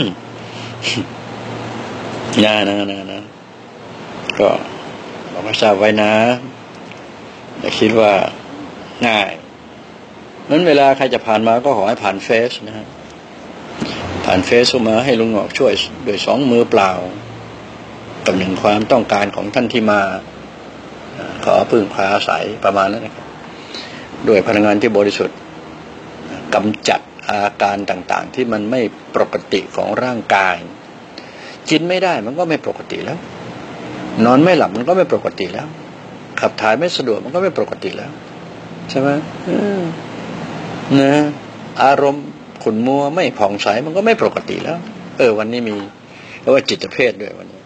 น่านะนะนะก็บอกให้ทราบไว้นะอย่าคิดว่าง่ายนั้นเวลาใครจะผ่านมาก็ขอให้ผ่านเฟซนะฮะผ่านเฟซมาให้ลุงหงอกช่วยโดยสองมือเปล่ากับหนึ่งความต้องการของท่านที่มาขอพึ่งพาอาศัยประมาณนั้นนะครับด้วยพลังงานที่บริสุทธิ์กำจัดอาการต่างๆที่มันไม่ปกติของร่างกายกินไม่ได้มันก็ไม่ปกติแล้วนอนไม่หลับมันก็ไม่ปกติแล้วขับถ่ายไม่สะดวกมันก็ไม่ปกติแล้วใช่ไหมนะอารมณ์ขุ่นมัวไม่ผ่องใสมันก็ไม่ปกติแล้วเออวันนี้มีเพราะว่าจิตเภทด้วยวันนี้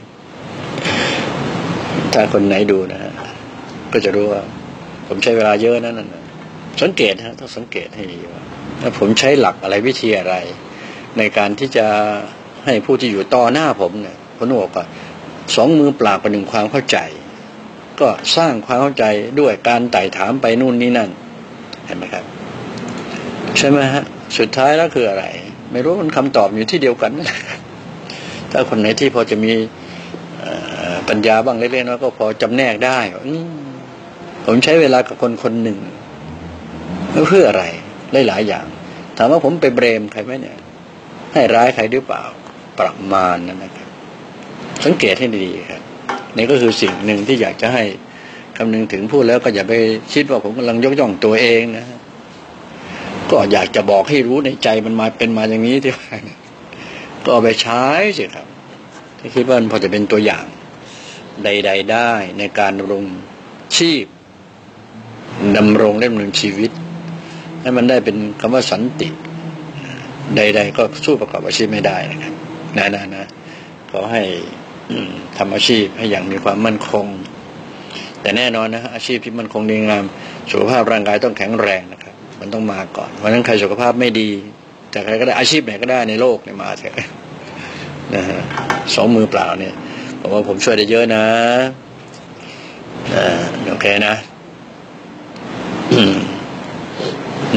ถ้าคนไหนดูนะฮะก็จะรู้ว่าผมใช้เวลาเยอะนั่นน่ะสังเกตฮะต้องสังเกตให้ดีว่าผมใช้หลักอะไรวิธีอะไรในการที่จะให้ผู้ที่อยู่ต่อหน้าผมเนี่ยผมบอกว่าสองมือเปล่ากับหนึ่งความเข้าใจก็สร้างความเข้าใจด้วยการไต่ถามไปนู่นนี่นั่นเห็นไหมครับใช่ไหมฮะสุดท้ายแล้วคืออะไรไม่รู้มันคำตอบอยู่ที่เดียวกันถ้าคนไหนที่พอจะมีปัญญาบ้างเล็กๆน้อยก็พอจำแนกได้ผมใช้เวลากับคนคนหนึ่งเพื่ออะไรหลายๆอย่างถามว่าผมไปเบรมใครไหมเนี่ยให้ร้ายใครหรือเปล่าประมาณนั้นนะครับสังเกตให้ดีครับนี่ก็คือสิ่งหนึ่งที่อยากจะให้คำนึงถึงพูดแล้วก็อย่าไปคิดว่าผมกำลังยกย่องตัวเองนะก็อยากจะบอกให้รู้ในใจมันมาเป็นมาอย่างนี้ที่ว่าก็เอาไปใช้สิครับถ้าคิดว่ามันพอจะเป็นตัวอย่างใดๆได้ในการดำรงชีพดำรงเล่มหนึ่งชีวิตให้มันได้เป็นคำว่าสันติใดๆก็สู้ประกอบอาชีพไม่ได้นะครับนะนะนะขอให้ทำอาชีพให้อย่างมีความมั่นคงแต่แน่นอนนะอาชีพที่มั่นคงดีงามสุขภาพร่างกายต้องแข็งแรงนะครับมันต้องมาก่อนเพราะฉะนั้นใครสุขภาพไม่ดีแต่ใครก็ได้อาชีพไหนก็ได้ในโลกเนี่ยมาเถอะนะฮะสองมือเปล่าเนี่ยผมว่าผมช่วยได้เยอะนะอ่าโอเคนะ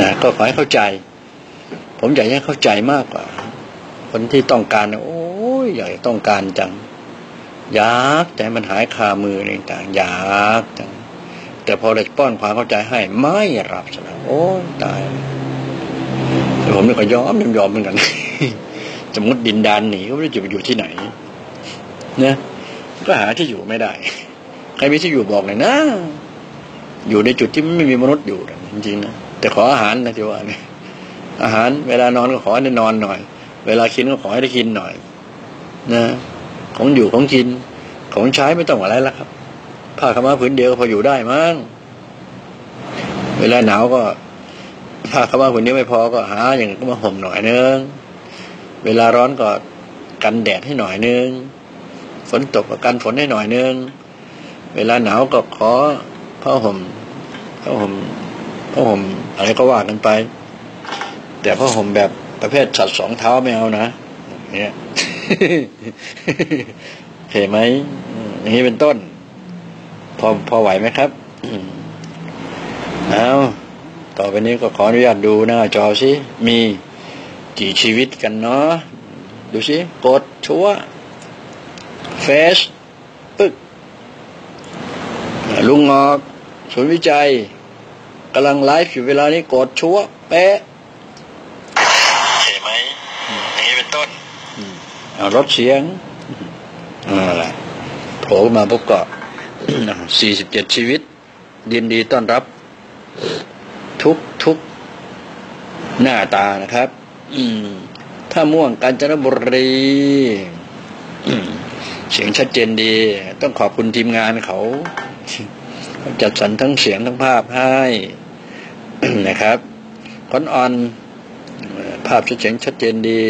นะก็ขอให้เข้าใจผมอยากให้เข้าใจมากกว่าคนที่ต้องการโอ้ยอยากต้องการจังอยากแต่มันหายคามือต่างๆอยากจังแต่พอเราป้อนความเข้าใจให้ไม่รับซะแล้วโอ้ตายแต่ผมนี่ก็ยอมยอมเหมือนกันสมมติดินดานหนีก็ไม่รู้จะไปอยู่ที่ไหนเนี่ยก็หาที่อยู่ไม่ได้ใครมีที่อยู่บอกเลยนะอยู่ในจุดที่ไม่มีมนุษย์อยู่จริงๆนะแต่ขออาหารนะที่ว่าเนี่ยอาหารเวลานอนก็ขอให้ได้นอนหน่อยเวลากินก็ขอให้ได้กินหน่อยนะของอยู่ของกินของใช้ไม่ต้องอะไรแล้วครับผ้าขาวม้าผืนเดียวก็พออยู่ได้มั้งเวลาหนาวก็ผ้าขาวม้าผืนเดียวไม่พอก็หาอย่างก็มาห่มหน่อยนึงเวลาร้อนก็กันแดดให้หน่อยนึงฝนตกก็กันฝนให้หน่อยนึงเวลาหนาวก็ขอผ้าห่มผ้าห่มผ้าห่มอะไรก็ว่ากันไปแต่ผ้าห่มแบบประเภทสัตว์สองเท้าไม่เอานะเนี่ยเห็นไหมอย่างนี้เป็นต้นพอพอไหวไหมครับเอาต่อไปนี้ก็ขออนุญาตดูหน้าจอสิมีกี่ชีวิตกันเนาะดูสิกดชัวเฟซปึ๊กลุงงอกศูนย์วิจัยกำลังไลฟ์อยู่เวลานี้กดชัวเป๊ะเห็นไหมอย่างนี้เป็นต้นเอาลดเสียงอะไรโผล่มาปุ๊บก็สี่สิบเจ็ดชีวิตยินดีต้อนรับทุกทุกหน้าตานะครับอืมถ้าม่วงกาญจนบุรีเสียงชัดเจนดีต้องขอบคุณทีมงานเขาจัดสรรทั้งเสียงทั้งภาพให้นะครับคอนออนภาพเสียงชัดเจนดี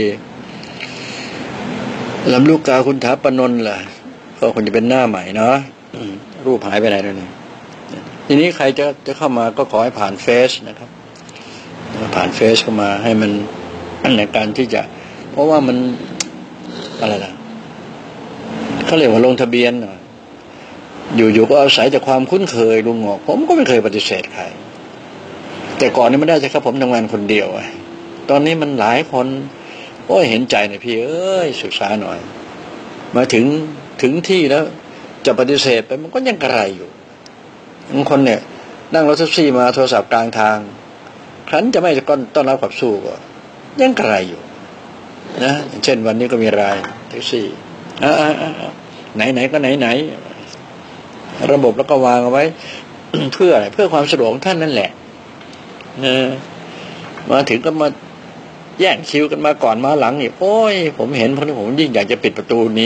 ลำลูกกาคุณถาปนนท์ล่ะก็คงจะเป็นหน้าใหม่เนาะรูปหายไปไหนแล้วเนี่ยทีนี้ใครจะจะเข้ามาก็ขอให้ผ่านเฟซนะครับผ่านเฟซเข้ามาให้มันในการที่จะเพราะว่ามันอะไรล่ะเขาเรียกว่าลงทะเบียนอยู่ๆก็อาศัยจากความคุ้นเคยลุงงอกผมก็ไม่เคยปฏิเสธใครแต่ก่อนนี้ไม่ได้ใช่ครับผมทำงานคนเดียวตอนนี้มันหลายคนโอ้ยเห็นใจหน่อยพี่เอ้ยศึกษาหน่อยมาถึงถึงที่แล้วจะปฏิเสธไปมันก็ยังกระไรอยู่บางคนเนี่ยนั่งรถแท็กซี่มาโทรศัพท์กลางทางครั้นจะไม่จะต้อนรับขับสู้ก็ยังกระไรอยู่นะเช่นวันนี้ก็มีรายแท็กซี่อ่าไหนไหนก็ไหนไหนระบบแล้วก็วางเอาไว้ เพื่ออะไรเพื่อความสะดวกของท่านนั่นแหละนะมาถึงก็มาแย่งคิวกันมาก่อนมาหลังนี่โอ้ยผมเห็นเพราะผมยิ่งอยากจะปิดประตูนี้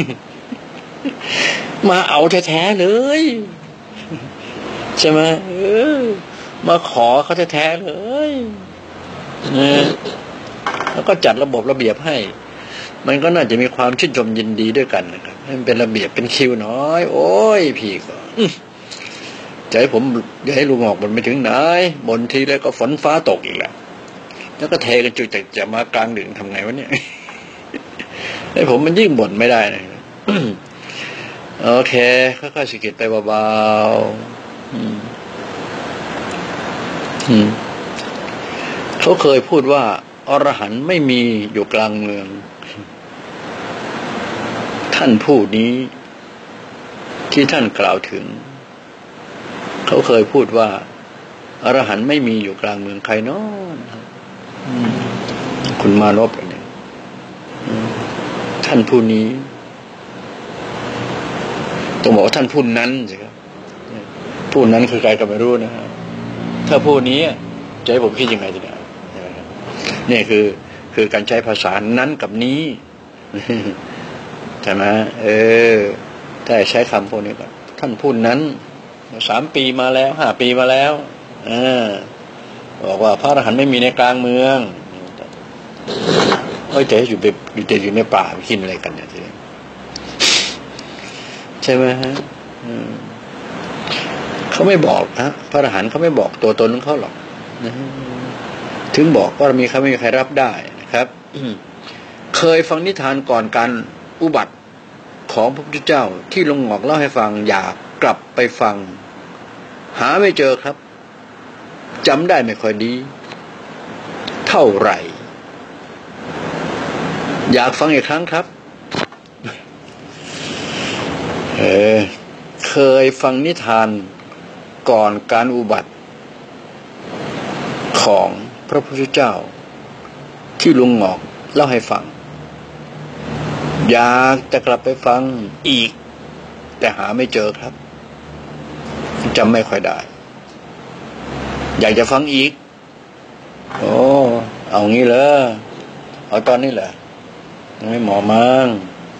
มาเอาแท้ๆเลยใช่ไหมเออมาขอเขาแท้ๆเลยนะแล้วก็จัดระบบระเบียบให้มันก็น่าจะมีความชื่นชมยินดีด้วยกันนะครับให้มันเป็นระเบียบเป็นคิวน้อยโอ้ยพี่ก็จะให้ผมจะให้ลุงออกบนไปถึงไหนบนทีแล้วก็ฝนฟ้าตกอีกแล้วแล้วก็เทกันจุดจะมากลางดึกทำไงวะเนี่ยไอ้ผมมันยิ่งบ่นไม่ได้นะโอเคค่อยๆสะกิดไปเบาๆเขาเคยพูดว่าอรหันต์ไม่มีอยู่กลางเมืองท่านผู้นี้ที่ท่านกล่าวถึงเขาเคยพูดว่าอรหันต์ไม่มีอยู่กลางเมืองใครเนาะคุณมารบเนี่ยท่านผู้นี้ต้องบอกว่าท่านผู้นั้นสิครับผู้นั้นคือใครก็ไม่รู้นะฮะถ้าผู้นี้จะให้ผมคิดยังไงดีเนี่ยนี่คือคือการใช้ภาษานั้นกับนี้ใช่ไหมเออถ้าใช้คำพวกนี้ก็ท่านผู้นั้นสามปีมาแล้วห้าปีมาแล้วอ่าบอกว่าพระอรหันต์ไม่มีในกลางเมืองเอ้ยแต่อยู่ไปอยู่แต่อยู่ในป่าไปกินอะไรกันเนี่ยทีนี้ใช่ไหมฮะเขาไม่บอกนะพระอรหันต์เขาไม่บอกตัวตนของเขาหรอกนะถึงบอกก็มีเขาไม่มีใครรับได้นะครับเคยฟังนิทานก่อนการอุบัติของพระพุทธเจ้าที่ลุงหงอกเล่าให้ฟังอยากกลับไปฟังหาไม่เจอครับจำได้ไม่ค่อยดีเท่าไหร่อยากฟังอีกครั้งครับเออเคยฟังนิทานก่อนการอุบัติของพระพุทธเจ้าที่ลุงงอกเล่าให้ฟังอยากจะกลับไปฟังอีกแต่หาไม่เจอครับจำไม่ค่อยได้อยากจะฟังอีกโอ้เอางี้เลยเอาตอนนี้แหละไม่หมอมั้ง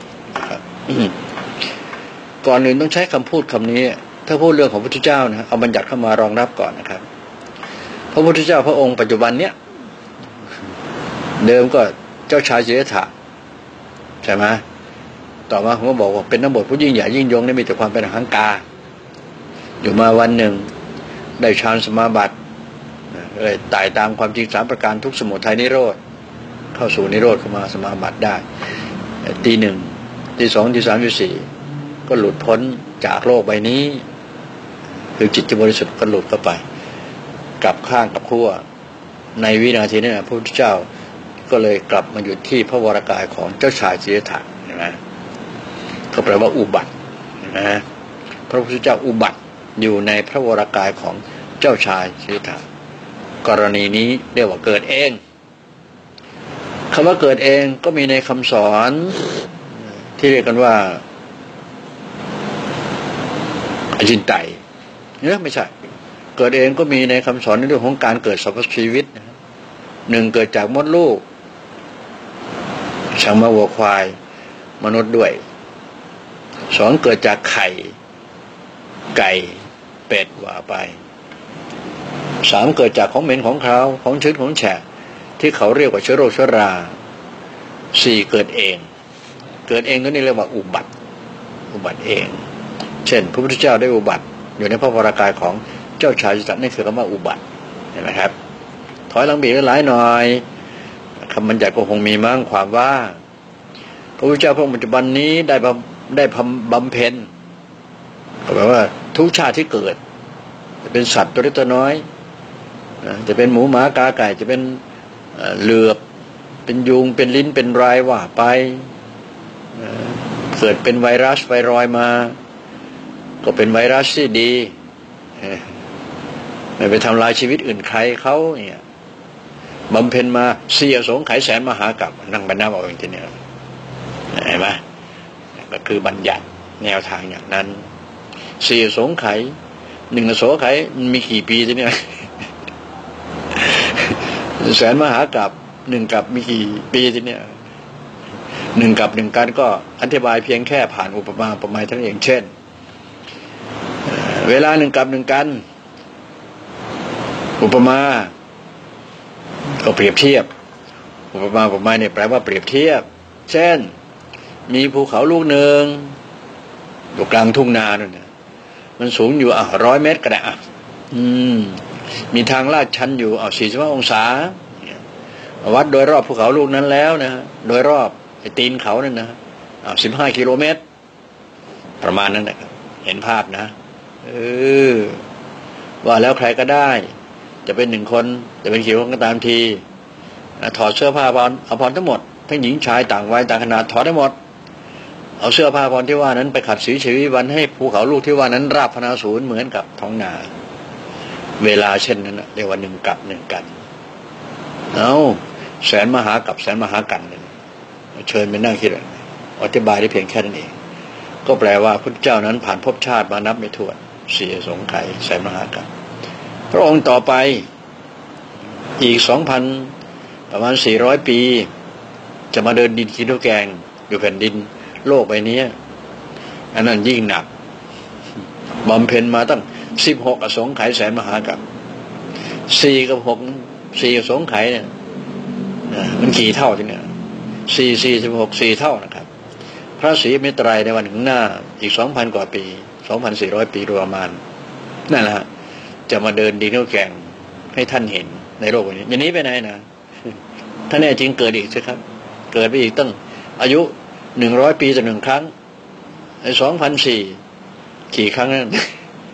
ก่อนอื่นต้องใช้คำพูดคำนี้ถ้าพูดเรื่องของพระพุทธเจ้านะเอาบัญญัติเข้ามารองรับก่อนนะครับพระพุทธเจ้าพระองค์ปัจจุบันเนี้ยเดิมก็เจ้าชายสิทธัตถะใช่ไหมต่อมาผมก็บอกว่าเป็นนักบวชผู้ยิ่งใหญ่ยิ่งยงได้มีแต่ความเป็นอหังการอยู่มาวันหนึ่งได้ฌานสมาบัติเลยไต่ตามความจริงสามประการทุกสมุทัยนิโรธเข้าสู่นิโรธเข้ามาสมาบัติได้ตีหนึ่งตีสองตีสามตีสี่ก็หลุดพ้นจากโลกใบนี้คือจิตที่บริสุทธิ์ก็หลุดเข้าไปกลับข้างกับขั้วในวินาทีนั้นพระพุทธเจ้าก็เลยกลับมาอยู่ที่พระวรากายของเจ้าชายสิทธัตถะเห็นไหมก็แปลว่าอุบัตินะพระพุทธเจ้าอุบัติอยู่ในพระวรากายของเจ้าชายสิทธัตถะกรณีนี้เรียกว่าเกิดเองคำว่าเกิดเองก็มีในคำสอนที่เรียกกันว่าอจินไตยเนี่ยไม่ใช่เกิดเองก็มีในคำสอนในเรื่องของการเกิดสรรพชีวิตหนึ่งเกิดจากมดลูกช้างม้าวัวควายมนุษย์ด้วยสองเกิดจากไข่ไก่เป็ดว่าไปสามเกิดจากของเหม็นของคาวของชื้นของแฉะที่เขาเรียกว่าเชื้อโรคเชื้อราสี่เกิดเองเกิดเองก็นี่เรียกว่าอุบัติอุบัติเองเช่นพระพุทธเจ้าได้อุบัติอยู่ในพระวรากายของเจ้าชายสิทธัตถะนี่คือคำว่าอุบัติเห็นไหมครับถอยหลังบีหลายหน่อยคำบัญญัติก็คงมีมั้งความว่าพระพุทธเจ้าพระองค์ปัจจุบันนี้ได้ได้บำเพ็ญก็แปลว่าทุกชาติที่เกิดจะเป็นสัตว์ตัวเล็กตัวน้อยจะเป็นหมูหมากาไก่จะเป็นเหลือบเป็นยุงเป็นลิ้นเป็นไรว่าไปเกิดเป็นไวรัสไวรอยมาก็เป็นไวรัสที่ดีไม่ไปทำลายชีวิตอื่นใครเขาเนี่ยบำเพ็ญมาเสียสงไขยแสนมหากาพย์นั่งบรรณาเอาเองทีเนี้ยเห็นไหมก็คือบัญญัติแนวทางอย่างนั้นเสียสงไขยหนึ่งโสไขยมีกี่ปีทีเนี้ยแสนมหากาพย์หนึ่งกับมีกี่ปีทีเนี้ยหนึ่งกับหนึ่งกันก็อธิบายเพียงแค่ผ่านอุปมาอุปไมยเท่านั้นเองเช่นเวลาหนึ่งกับหนึ่งกันอุปมาก็เปรียบเทียบอุปมาอุปไมยเนี่ยแปลว่าเปรียบเทียบเช่นมีภูเขาลูกหนึ่งอยู่กลางทุ่งนาเนี่ยมันสูงอยู่อ่ะร้อยเมตรก็ได้อ่ะอืมมีทางลาดชันอยู่อ่ะสี่สิบห้าองศาวัดโดยรอบภูเขาลูกนั้นแล้วนะโดยรอบไอ้ตีนเขานั่นนะอ่ะสิบห้ากิโลเมตรประมาณนั้นนะครับเห็นภาพนะเออว่าแล้วใครก็ได้จะเป็นหนึ่งคนจะเป็นกี่คนก็ตามทีถอดเสื้อผ้าเอาพรทั้งหมดทั้งหญิงชายต่างวัยต่างขนาดถอดได้หมดเอาเสื้อผ้าพรที่ว่านั้นไปขัดสีชีวิวันให้ภูเขาลูกที่ว่านั้นราบพนาศูนย์เหมือนกับท้องนาเวลาเช่นนั้นเรียกว่าหนึ่งกับหนึ่งกันเอาแสนมหากับแสนมหากันเชิญไปนั่งคิดอธิบายได้เพียงแค่นั้นเองก็แปลว่าพุทธเจ้านั้นผ่านภพชาติมานับไม่ถ้วนเสียสงไขยแสนมหากับพระองค์ต่อไปอีกสองพันประมาณสี่ร้อยปีจะมาเดินดินกินข้าวแกงอยู่แผ่นดินโลกใบนี้อันนั้นยิ่งหนักบำเพ็ญมาตั้งสิบหกอสงไขยแสนมหากับสี่กับหกสี่อสงไขยเนี่ยมันกี่เท่าทีเนี่ยสี่สี่สิบหกสี่เท่านะครับพระศรีมิตรัยในวันข้างหน้าอีกสองพันกว่าปีสองพันสี่ร้อยปีประมาณนั่นแหละจะมาเดินดินข้าวแกงให้ท่านเห็นในโลกนี้อย่างนี้ไปไหนนะถ้าแน่จริงเกิดอีกสิครับเกิดไปอีกตั้งอายุหนึ่งร้อยปีต่อหนึ่งครั้งไอ้สองพันสี่กี่ครั้งนั่น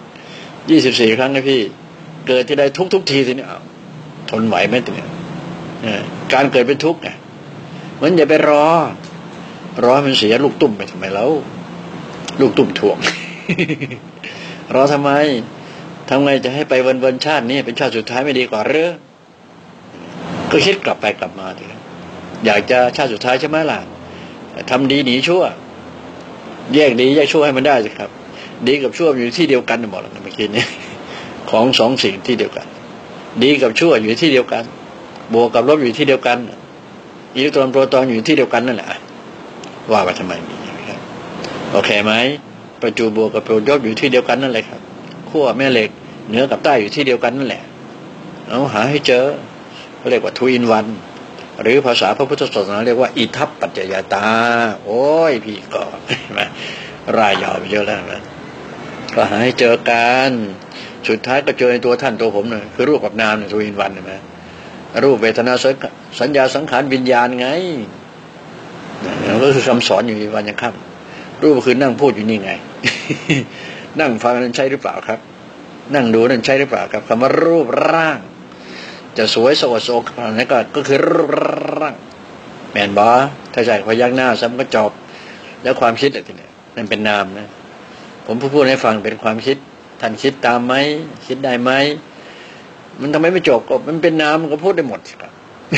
ยี่สิบสี่ครั้งนะพี่เกิดที่ใดทุกทุกทีทีนี้ทนไหวไหมตัวเนี้ยการเกิดเป็นทุกข์ไงมันอย่าไปรอรอมันเสียลูกตุ้มไปทำไมแล้วลูกตุ้มถ่วง รอทำไมทำไงจะให้ไปวันวันชาตินี้เป็นชาติสุดท้ายไม่ดีกว่าหรือก็คิดกลับไปกลับมาทีละอยากจะชาติสุดท้ายใช่ไหมล่ะทำดีหนีชั่วแยกดีแยกชั่วให้มันได้สิครับดีกับชั่วอยู่ที่เดียวกันหมดแล้วเมื่อกี้นี้ของสองสิ่งที่เดียวกันดีกับชั่วอยู่ที่เดียวกันบวกกับลบอยู่ที่เดียวกันอิเล็กตรอนโปรตอนอยู่ที่เดียวกันนั่นแหละว่าไปทำไมมีครับโอเคไหมประจุบวกกับประจุลบอยู่ที่เดียวกันนั่นแหละครับขั้วแม่เหล็กเหนือกับใต้อยู่ที่เดียวกันนั่นแหละเอาหาให้เจอเขาเรียกว่าทูอินวันหรือภาษาพระพุทธศาสนาเรียกว่าอิทัปปัจจยตาโอ้ยพี่ก็มารายยาวไปเยอะแล้วนะก็หาให้เจอกันสุดท้ายก็เจอในตัวท่านตัวผมเลยคือรูปกับนามเนี่ยทูอินวันใช่ไหมรูปเวทนาสัญญาสังขารวิญญาณไงก็คือคำสอนอยู่วันยังค่ำรูปก็คือนั่งพูดอยู่นี่ไง นั่งฟังนั้นใช่หรือเปล่าครับนั่งดูนั้นใช่หรือเปล่าครับคำว่ารูปร่างจะสวยสดโสขนาดนั้นก็ก็คือรูปร่างแมนบอถ้าใช่พยักหน้าซ้ำก็จบแล้วความคิดอะไรทีนี้นั่นเป็นนามนะผมพูดให้ฟังเป็นความคิดท่านคิดตามไหมคิดได้ไหมมันทำไมไม่จบก็มันเป็นนามมันก็พูดได้หมดครับ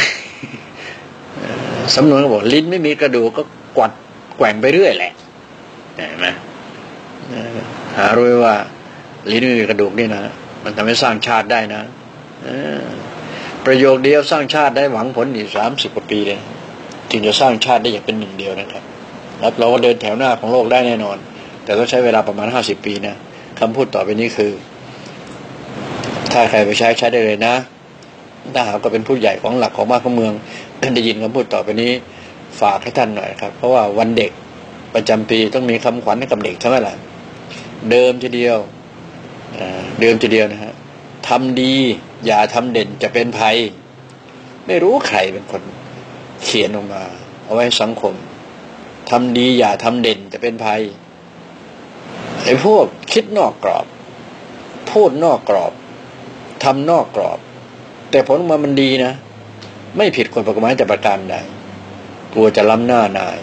สำนวนก็บอกลิ้นไม่มีกระดูกก็กวัดแกว่งไปเรื่อยแหละเห็นไหมหารู้ว่าลิ้นไม่มีกระดูกนี่นะมันทำให้สร้างชาติได้นะประโยคเดียวสร้างชาติได้หวังผลอีกสามสิบกว่าปีเลยจึงจะสร้างชาติได้อย่างเป็นหนึ่งเดียวนะครับรับเราก็เดินแถวหน้าของโลกได้แน่นอนแต่ต้องใช้เวลาประมาณห้าสิบปีนะคำพูดต่อไปนี้คือถ้าใครไปใช้ใช้ได้เลยนะถ้าหากก็เป็นผู้ใหญ่ของหลักของบ้านของเมืองได้ยินคำพูดต่อไปนี้ฝากให้ท่านหน่อยครับเพราะว่าวันเด็กประจำปีต้องมีคำขวัญให้กับเด็กใช่ไหมล่ะเดิมทีเดียวเดิมทีเดียวนะฮะทำดีอย่าทำเด่นจะเป็นภัยไม่รู้ใครเป็นคนเขียนออกมาเอาไว้สังคมทำดีอย่าทำเด่นจะเป็นภัยไอ้พวกคิดนอกกรอบพูดนอกกรอบทำนอกกรอบแต่ผลออกมามันดีนะไม่ผิดกฎหมายแต่ประการใดกลัวจะล้ำหน้านาย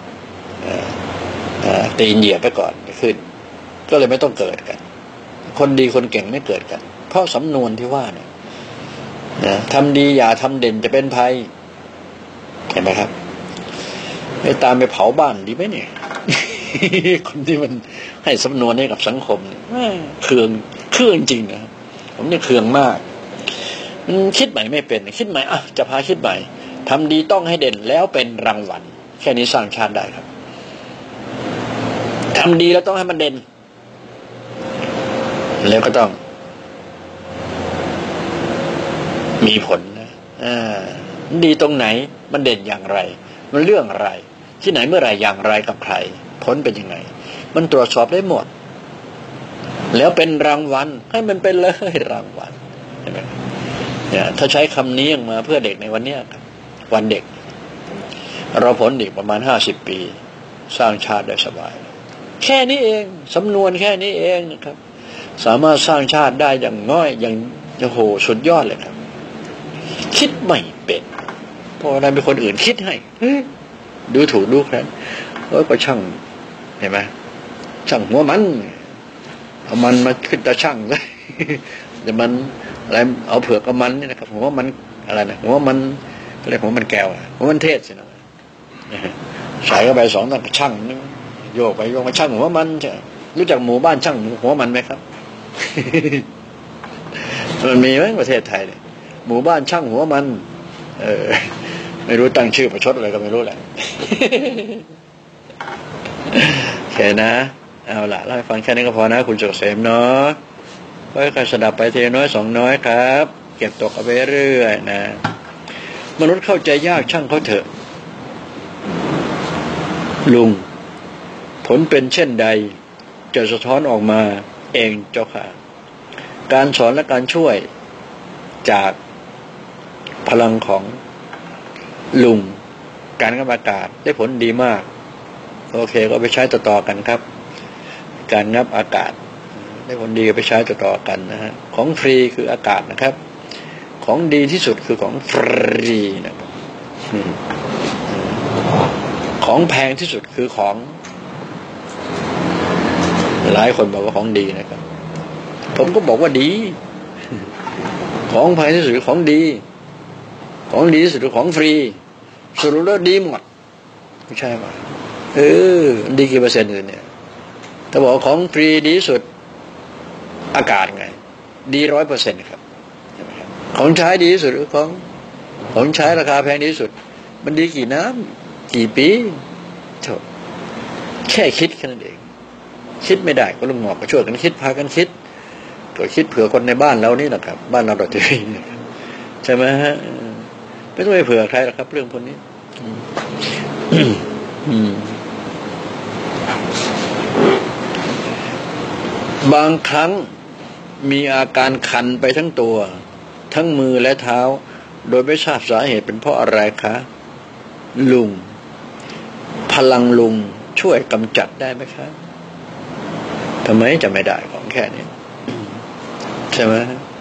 ตีนเหยียบไปก่อนขึ้นก็เลยไม่ต้องเกิดกันคนดีคนเก่งไม่เกิดกันเพราะสำนวนที่ว่าเนี่ยนะทำดีอย่าทำเด่นจะเป็นภัยเห็นไหมครับไม่ตามไปเผาบ้านดีไหมเนี่ย คนที่มันให้สำนวนให้กับสังคมเนี่ยเคืองเคืองจริงนะผมเนี่ยเคืองมากมันคิดใหม่ไม่เป็นคิดใหม่อ่ะจะพาคิดใหม่ทำดีต้องให้เด่นแล้วเป็นรางวัลแค่นี้สร้างชาติได้ครับทำดีแล้วต้องให้มันเด่นแล้วก็ต้องมีผลนะอ่าดีตรงไหนมันเด่นอย่างไรมันเรื่องอะไรที่ไหนเมื่อไรอย่างไรกับใครผลเป็นยังไงมันตรวจสอบได้หมดแล้วเป็นรางวัลให้มันเป็นเลยรางวัลใช่ไหมเนี่ยถ้าใช้คำนี้ออกมาเพื่อเด็กในวันนี้วันเด็กเราผลอีกประมาณห้าสิบปีสร้างชาติได้สบายแค่นี้เองสำนวนแค่นี้เองนะครับสามารถสร้างชาติได้อย่างน้อยอย่างโอ้โหสุดยอดเลยครับคิดไม่เป็นเพราะอะไรเป็นคนอื่นคิดให้ดูถูกดูแคลนเออก็ช่างเห็นไหมช่างหัวมันเอามันมาขึ้นตาช่างเลยแต่มันอะไรเอาเผือกกับมันนี่นะครับหัวมันอะไรนะหัวมันอะไรหัวมันแก้วหัวมันเทศสินะใส่เข้าไปสองตั้งช่างโยกไปโยกมาช่างหัวมันใช่รู้จักหมู่บ้านช่างหัวมันไหมครับ มันมีไหมประเทศไทยเนี่ยหมู่บ้านช่างหัวมันเออไม่รู้ตั้งชื่อประชดอะไรก็ไม่รู้แหละ โอเคนะเอาละเล่าให้ฟังแค่นี้ก็พอนะคุณสุกเสมเนาะค่อยๆสดับไปทีน้อยสองน้อยครับเก็บตกเอาไปเรื่อยนะมนุษย์เข้าใจยากช่างเขาเถอะลุงผลเป็นเช่นใดจะสะท้อนออกมาเองเจ้าค่ะการสอนและการช่วยจากพลังของลุงการงับอากาศได้ผลดีมากโอเคก็ไปใช้ต่อๆกันครับการงับอากาศได้ผลดีก็ไปใช้ต่อๆกันนะฮะของฟรีคืออากาศนะครับของดีที่สุดคือของฟรีนะของแพงที่สุดคือของหลายคนบอกว่าของดีนะครับผมก็บอกว่าดีของแพงที่สุดของดีของดีที่สุดคือของฟรีสรุปแล้วดีหมดไม่ใช่ป่ะเออดีกี่เปอร์เซ็นต์อื่นเนี่ยถ้าบอกของฟรีดีที่สุดอากาศไงดีร้อยเปอร์เซ็นต์ครับของใช้ดีที่สุดของของใช้ราคาแพงที่สุดมันดีกี่น้ำกี่ปีโธ่แค่คิดแค่นั้นเองคิดไม่ได้ก็ลุงหงอกก็ช่วยกันคิดพากันคิดก็คิดเผื่อคนในบ้านเรานี่แหละครับบ้านเราดอททีใช่ไหมฮะไม่ต้องไปเผื่อใครหรอกครับเรื่องพวกนี้บางครั้งมีอาการคันไปทั้งตัวทั้งมือและเท้าโดยไม่ทราบสาเหตุเป็นเพราะอะไรคะลุงพลังลุงช่วยกำจัดได้ไหมคะทำไมจะไม่ได้ของแค่นี้ใช่ไหม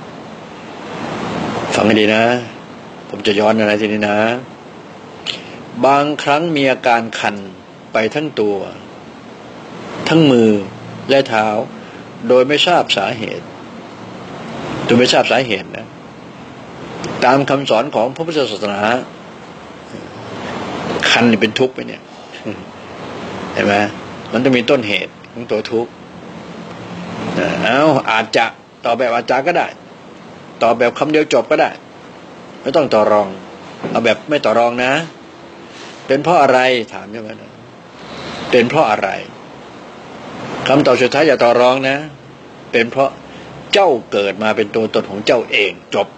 ฟังให้ดีนะผมจะย้อนอะไรทีนี้นะบางครั้งมีอาการคันไปทั้งตัวทั้งมือและเท้าโดยไม่ทราบสาเหตุโดยไม่ทราบสาเหตุนะตามคำสอนของพระพุทธศาสนาคันเป็นทุกข์ไปเนี่ยเห็นไหมมันต้องมีต้นเหตุของตัวทุกข์เอาอาจจะตอบแบบอาจารย์ก็ได้ตอบแบบคำเดียวจบก็ได้ไม่ต้องต่อรองเอาแบบไม่ต่อรองนะเป็นเพราะอะไรถามใช่ไหมเป็นเพราะอะไรคำตอบสุดท้ายอย่าต่อรองนะเป็นเพราะเจ้าเกิดมาเป็นตัวตนของเจ้าเองจบ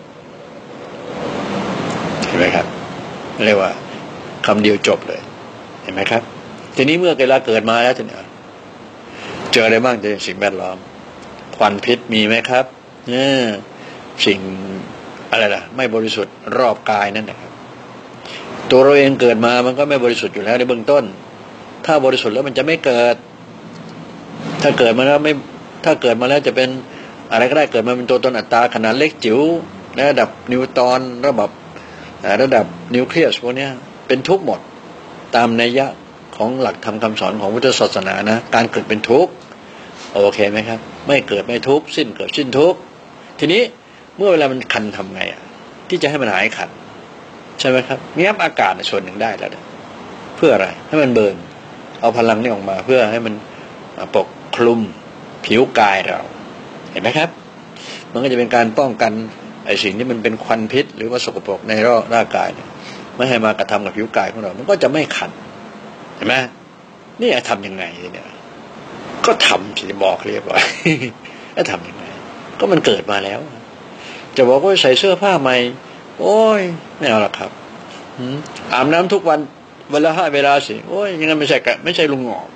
เห็นไหมครับเรียกว่าคำเดียวจบเลยเห็นไหมครับทีนี้เมื่อเวลาเกิดมาแล้วเนี่ยเจออะไรบ้างเจอสิ่งแวดล้อมควันพิษมีไหมครับเนี่ยสิ่งอะไรล่ะไม่บริสุทธิ์รอบกายนั่นนะครับตัวเราเองเกิดมามันก็ไม่บริสุทธิ์อยู่แล้วในเบื้องต้นถ้าบริสุทธิ์แล้วมันจะไม่เกิดถ้าเกิดมาแล้วไม่ถ้าเกิดมาแล้วจะเป็นอะไรก็ได้เกิดมาเป็นตัวตนอัตตาขนาดเล็กจิ๋วระดับนิวตรอนระดับระดับนิวเคลียสพวกนี้เป็นทุกข์หมดตามนัยยะของหลักธรรมคำสอนของพุทธศาสนานะการเกิดเป็นทุกข์โอเคไหมครับไม่เกิดไม่ทุกข์สิ้นเกิดสิ้นทุกข์ทีนี้เมื่อเวลามันคันทำไงอ่ะที่จะให้มันหายคันใช่ไหมครับเงียบอากาศส่วนหนึ่งได้แล้วนะเพื่ออะไรให้มันเบิร์นเอาพลังนี้ออกมาเพื่อให้มันปกคลุมผิวกายเราเห็นไหมครับมันก็จะเป็นการป้องกันไอ้สิ่งที่มันเป็นควันพิษหรือว่าสกปรกในร่างกายเนี่ยไม่ให้มากระทำกับผิวกายของเรามันก็จะไม่คันเห็นไหมนี่ทำยังไงเนี่ยก็ทำสิบอกเรียบร้อยแล้วทำยังไงก็มันเกิดมาแล้วจะบอกว่าใส่เสื้อผ้าใหม่โอ้ยไม่เอาละครับอาบน้ำทุกวันวันละห้าเวลาสิโอ้ยยังไงไม่ใช่กะไม่ใช่ลุงหงอก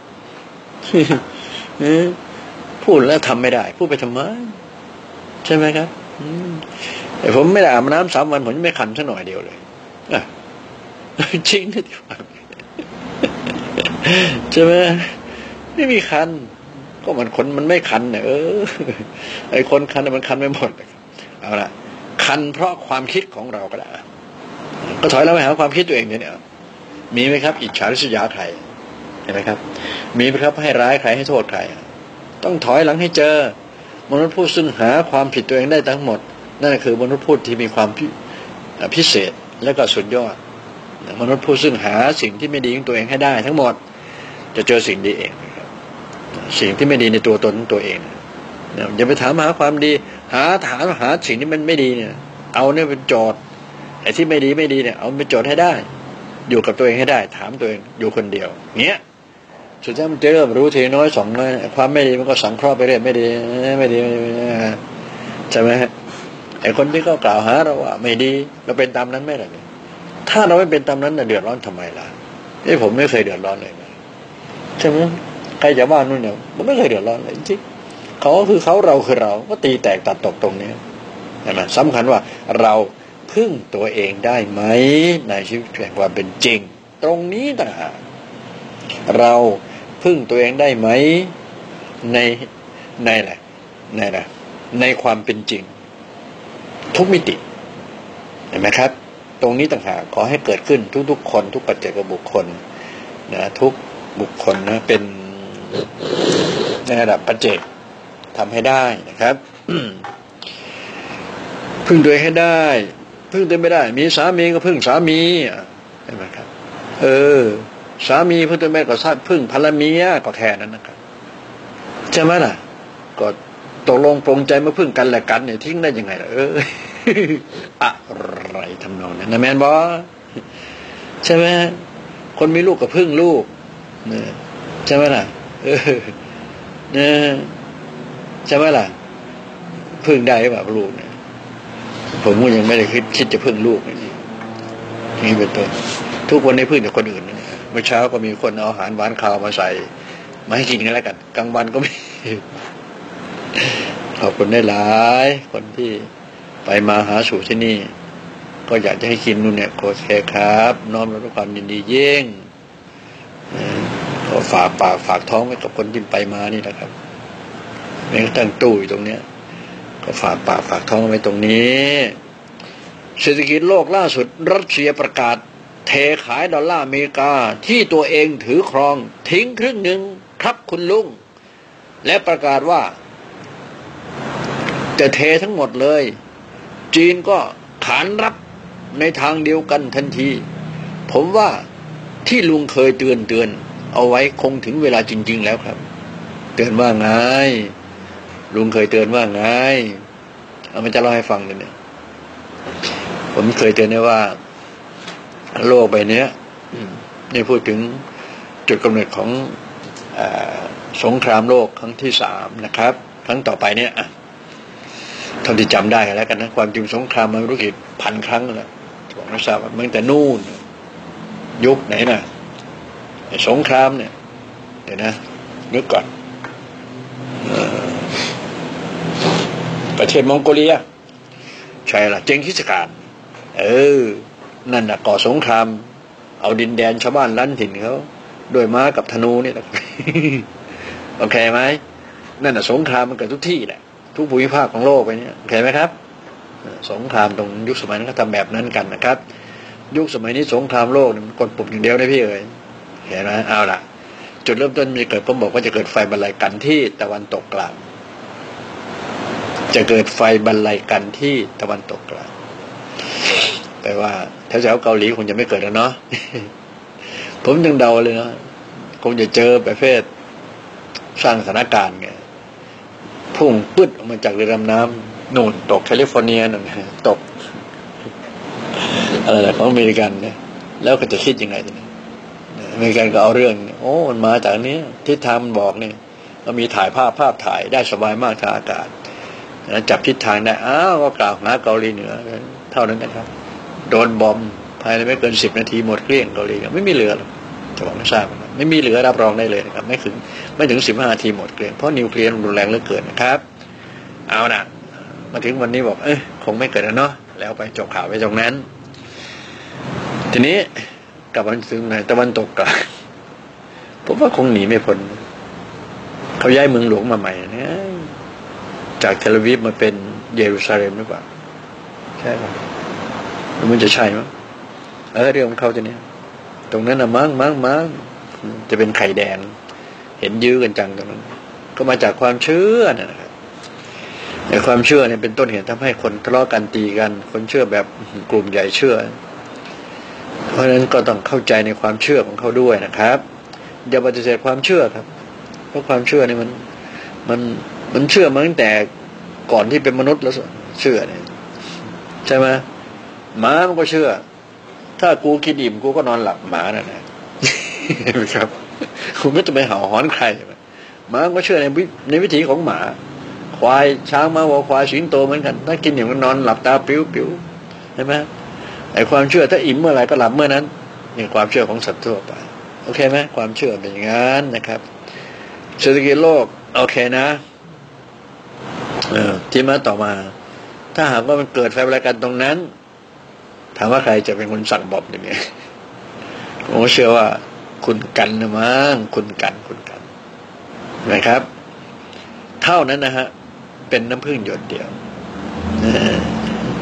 พูดแล้วทำไม่ได้พูดไปทำไมใช่ไหมครับแต่ผมไม่ได้อาบน้ำสามวันผมไม่คันสักหน่อยเดียวเลยจริงนะที่ฟังใช่ไหมไม่มีคันก็มันคนมันไม่คันเนี่ยเออไอ้คนคันมันคันไม่หมดเอาละคันเพราะความคิดของเราก็ได้ก็ถอยเราไปหาความคิดตัวเองเนี่ยมีไหมครับอิจฉาริษยาใครเห็นไหมครับมีไหมครับให้ร้ายใครให้โทษใครต้องถอยหลังให้เจอมนุษย์ผู้ซึ่งหาความผิดตัวเองได้ทั้งหมดนั่นคือมนุษย์ผู้ที่มีความพิเศษและก็สุดยอดมนุษย์ผู้ซึ่งหาสิ่งที่ไม่ดีของตัวเองให้ได้ทั้งหมดจะเจอสิ่งดีเองสิ่งที่ไม่ดีในตัวตนของตัวเองอย่าไปถามหาความดีหาถามหาสิ่งที่มันไม่ดีเนี่ยเอาเนี่ยเป็นโจทย์ไอ้ที่ไม่ดีไม่ดีเนี่ยเอาเป็นโจทย์ให้ได้อยู่กับตัวเองให้ได้ถามตัวเองอยู่คนเดียวเงี้ยสุดท้ายมันจะเริ่มรู้ทีน้อยสองน้อยความไม่ดีมันก็สังเคราะห์ไปเรื่อยไม่ดีไม่ดีใช่ไหมฮะไอ้คนที่เขากล่าวหาเราว่าไม่ดีเราเป็นตามนั้นไม่หรอกถ้าเราไม่เป็นตามนั้นน่ะเดือดร้อนทำไมล่ะไอ้ผมไม่เคยเดือดร้อนเลยใช่ไหมใครจะว่านู่นเนี่ยมันไม่เคยเดือดร้อนเลยจริงเขาคือเขาเราคือเราก็ตีแตกตัดตกตรงนี้ใช่ไหมสำคัญว่าเราพึ่งตัวเองได้ไหมในชีวิตแห่งความเป็นจริงตรงนี้ต่างหากเราพึ่งตัวเองได้ไหมในในอะไรในอะไรในความเป็นจริงทุกมิติเห็นไหมครับตรงนี้ต่างหากขอให้เกิดขึ้นทุกๆคนทุกปัจเจกบุคคลนะทุกบุคคลนะเป็นในระดับปัจเจกทำให้ได้นะครับ พึ่งตัวเองให้ได้พึ่งตัวไม่ได้มีสามีก็พึ่งสามีใช่ไหมครับเออสามีพึ่งตัวไม่ก็ทราบพึ่งภรรเมียก็แค่นั้นนะครับใช่ไหมล่ะก็ตกลงปรงใจมาพึ่งกันและกันเนี่ยทิ้งได้ยังไงล่ะเออ อะไรทำนองนั้นนะแมนบอใช่ไหมคนมีลูกก็พึ่งลูกเนี่ยใช่ไหมล่ะเออเนี่ยใช่ไหมล่ะพึ่งได้หรือเปล่าลูกเนี่ยผมก็ยังไม่ได้คิดคิดจะพึ่งลูกนี่นี่เป็นต้นทุกวันนี้พึ่งแต่คนอื่นนะเมื่อเช้าก็มีคนเอาอาหารหวานข้าวมาใส่มาให้กินกันแล้วกันกลางวันก็มีขอบคุณได้หลายคนที่ไปมาหาสู่ที่นี่ก็อยากจะให้กินนู่นเนี่ยโคแคครับน้อมรับด้วยความยินดียิ่งก็ฝากปากฝากท้องไว้กับคนที่ไปมานี่นะครับแม้กระทั่งตู้อยู่ตรงเนี้ยก็ฝากปากฝากท้องไว้ตรงนี้เศรษฐกิจโลกล่าสุดรัสเซียประกาศเทขายดอลลาร์อเมริกาที่ตัวเองถือครองทิ้งครึ่งหนึ่งครับคุณลุงและประกาศว่าจะเททั้งหมดเลยจีนก็ขานรับในทางเดียวกันทันทีผมว่าที่ลุงเคยเตือนเตือนเอาไว้คงถึงเวลาจริงๆแล้วครับเตือนว่าไงลุงเคยเตือนว่าไงเอามาจะเล่าให้ฟังเลยเนี่ยผมเคยเตือนไว้ว่าโลกใบนี้นี่พูดถึงจุดกำเนิดของอ่าสงครามโลกครั้งที่สามนะครับครั้งต่อไปเนี่ยเท่าที่จำได้แล้วกันนะความจริงสงครามมันรู้กี่พันครั้งแล้วบอกนะทราบตั้งแต่นู่นยุคไหนน่ะสงครามเนี่ยเดี๋ยวนะนึกก่อนประเทศมองโกเลียใช่ล่ะเจงกิสข่านเออนั่นน่ะก่อสงครามเอาดินแดนชาวบ้านล้านถิ่นเขาด้วยม้ากับธนูนี่แหละ โอเคไหมนั่นน่ะสงครามมันเกิดทุกที่แหละทุกภูมิภาคของโลกไปเนี่ยโอเคไหมครับสงครามตรงยุคสมัยนั้นก็ทำแบบนั้นกันนะครับยุคสมัยนี้สงครามโลกมันกดปุ่มอย่างเดียวนะพี่เอ๋ยเห็นไหมเอาล่ะจุดเริ่มต้นมีเกิดผมบอกว่าจะเกิดไฟบรรลัยกันที่ตะวันตกกลางจะเกิดไฟบรรลัยกันที่ตะวันตกกลางแปลว่าแถวๆเกาหลีคงจะไม่เกิดแล้วเนาะ ผมยังเดาเลยนะคงจะเจอประเภทสร้างสถานการณ์ไงพุ่งปึ๊ดออกมาจากเรือดำน้ำนู่นตกแคลิฟอร์เนียนั่นตกอะไรของอเมริกันเนี่ยแล้วก็จะคิดยังไงทีนี้อเมริกันก็เอาเรื่องโอ้มันมาจากนี้ทิศทางมันบอกเนี่ยเรามีถ่ายภาพภาพถ่ายได้สบายมากทางอากาศจับทิศทางได้อ้าวก็กล่าวหาเกาหลีเหนือเท่านั้นนะครับโดนบอมภายในไม่เกินสิบนาทีหมดเกลี้ยงเกาหลีไม่มีเหลือหรอกจะบอกไม่ทราบนะไม่มีเหลือรับรองได้เลยนะครับไม่ถึงไม่ถึงสิบห้านาทีหมดเกลี้ยงเพราะนิวเคลียร์รุนแรงเหลือเกินนะครับเอานะมาถึงวันนี้บอกเอ้ยคงไม่เกิดแล้วเนาะแล้วไปจบข่าวไปตรงนั้นทีนี้กลับมาถึงในตะวันตกกลางผมว่าคงหนีไม่พ้นเขาย้ายเมืองหลวงมาใหม่เนี่ยจากเทลอาวีฟมาเป็นเยรูซาเล็มหรือเปล่าใช่ป่ะหรือมันจะใช่มั้งเออเรื่องของเขาจะเนี่ยตรงนั้นนะมั้งมั้งมั้งจะเป็นไข่แดงเห็นยื้อกันจังตรงนั้นก็มาจากความเชื่อนะครับแต่ความเชื่อเนี่ยเป็นต้นเหตุทำให้คนทะเลาะกันตีกันคนเชื่อแบบกลุ่มใหญ่เชื่อเพราะฉะนั้นก็ต้องเข้าใจในความเชื่อของเขาด้วยนะครับอย่าปฏิเสธความเชื่อครับเพราะความเชื่อเนี่ยมันมันมันเชื่อมาตั้งแต่ก่อนที่เป็นมนุษย์แล้วเชื่อเนี่ยใช่ไหมหมามันก็เชื่อถ้ากูคิดอิ่มกูก็นอนหลับหมานั่นแหละครับคุณไม่จะไปเห่าหอนใครหมาก็เชื่อในในวิถีของหมาควายช้างม้าวัวควายสิงโตเหมือนกันถ้ากินอย่างมันนอนหลับตาปิ้วปิ้วใช่ไหมไอ้ความเชื่อถ้าอิ่มเมื่อไหร่ก็หลับเมื่อนั้นนี่ความเชื่อของสัตว์ทั่วไปโอเคไหมความเชื่อเป็นอย่างนั้นนะครับเศรษฐกิจโลกโอเคนะเออที่มาต่อมาถ้าหากว่ามันเกิดไฟประกันตรงนั้นถามว่าใครจะเป็นคนสั่งบอมเนี่ยผมเชื่อว่าคุณกันนะมั้งคุณกันคุณกันนะครับเท่านั้นนะฮะเป็นน้ำผึ้งหยดเดียว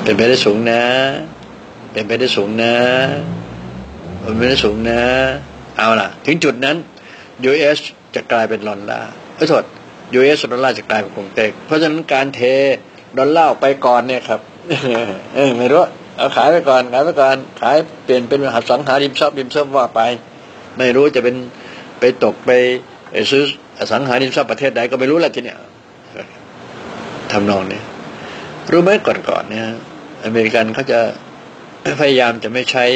เป็นไปได้สูงนะเป็นไปได้สูงนะเป็นไปได้สูงนะเอาล่ะถึงจุดนั้น ยู เอส จะกลายเป็นดอลลาร์ขอโทษ ยู เอส ดอลลาร์จะกลายเป็นกงเต็กเพราะฉะนั้นการเทดอลลาร์ไปก่อนเนี่ยครับ เออไม่รู้เอาขายไปก่อนขายไปก่อนขายเปลี่ยนเป็นหาสังหาริมทรัพย์ริมทรัพย์ว่าไปไม่รู้จะเป็นไปตกไปซื้ออสังหาริมทรัพย์ประเทศใดก็ไม่รู้แหละทีเนี้ยทำนองนี้รู้ไหมก่อนๆเนี่ยอเมริกันเขาจะพยายามจะไม่ใช้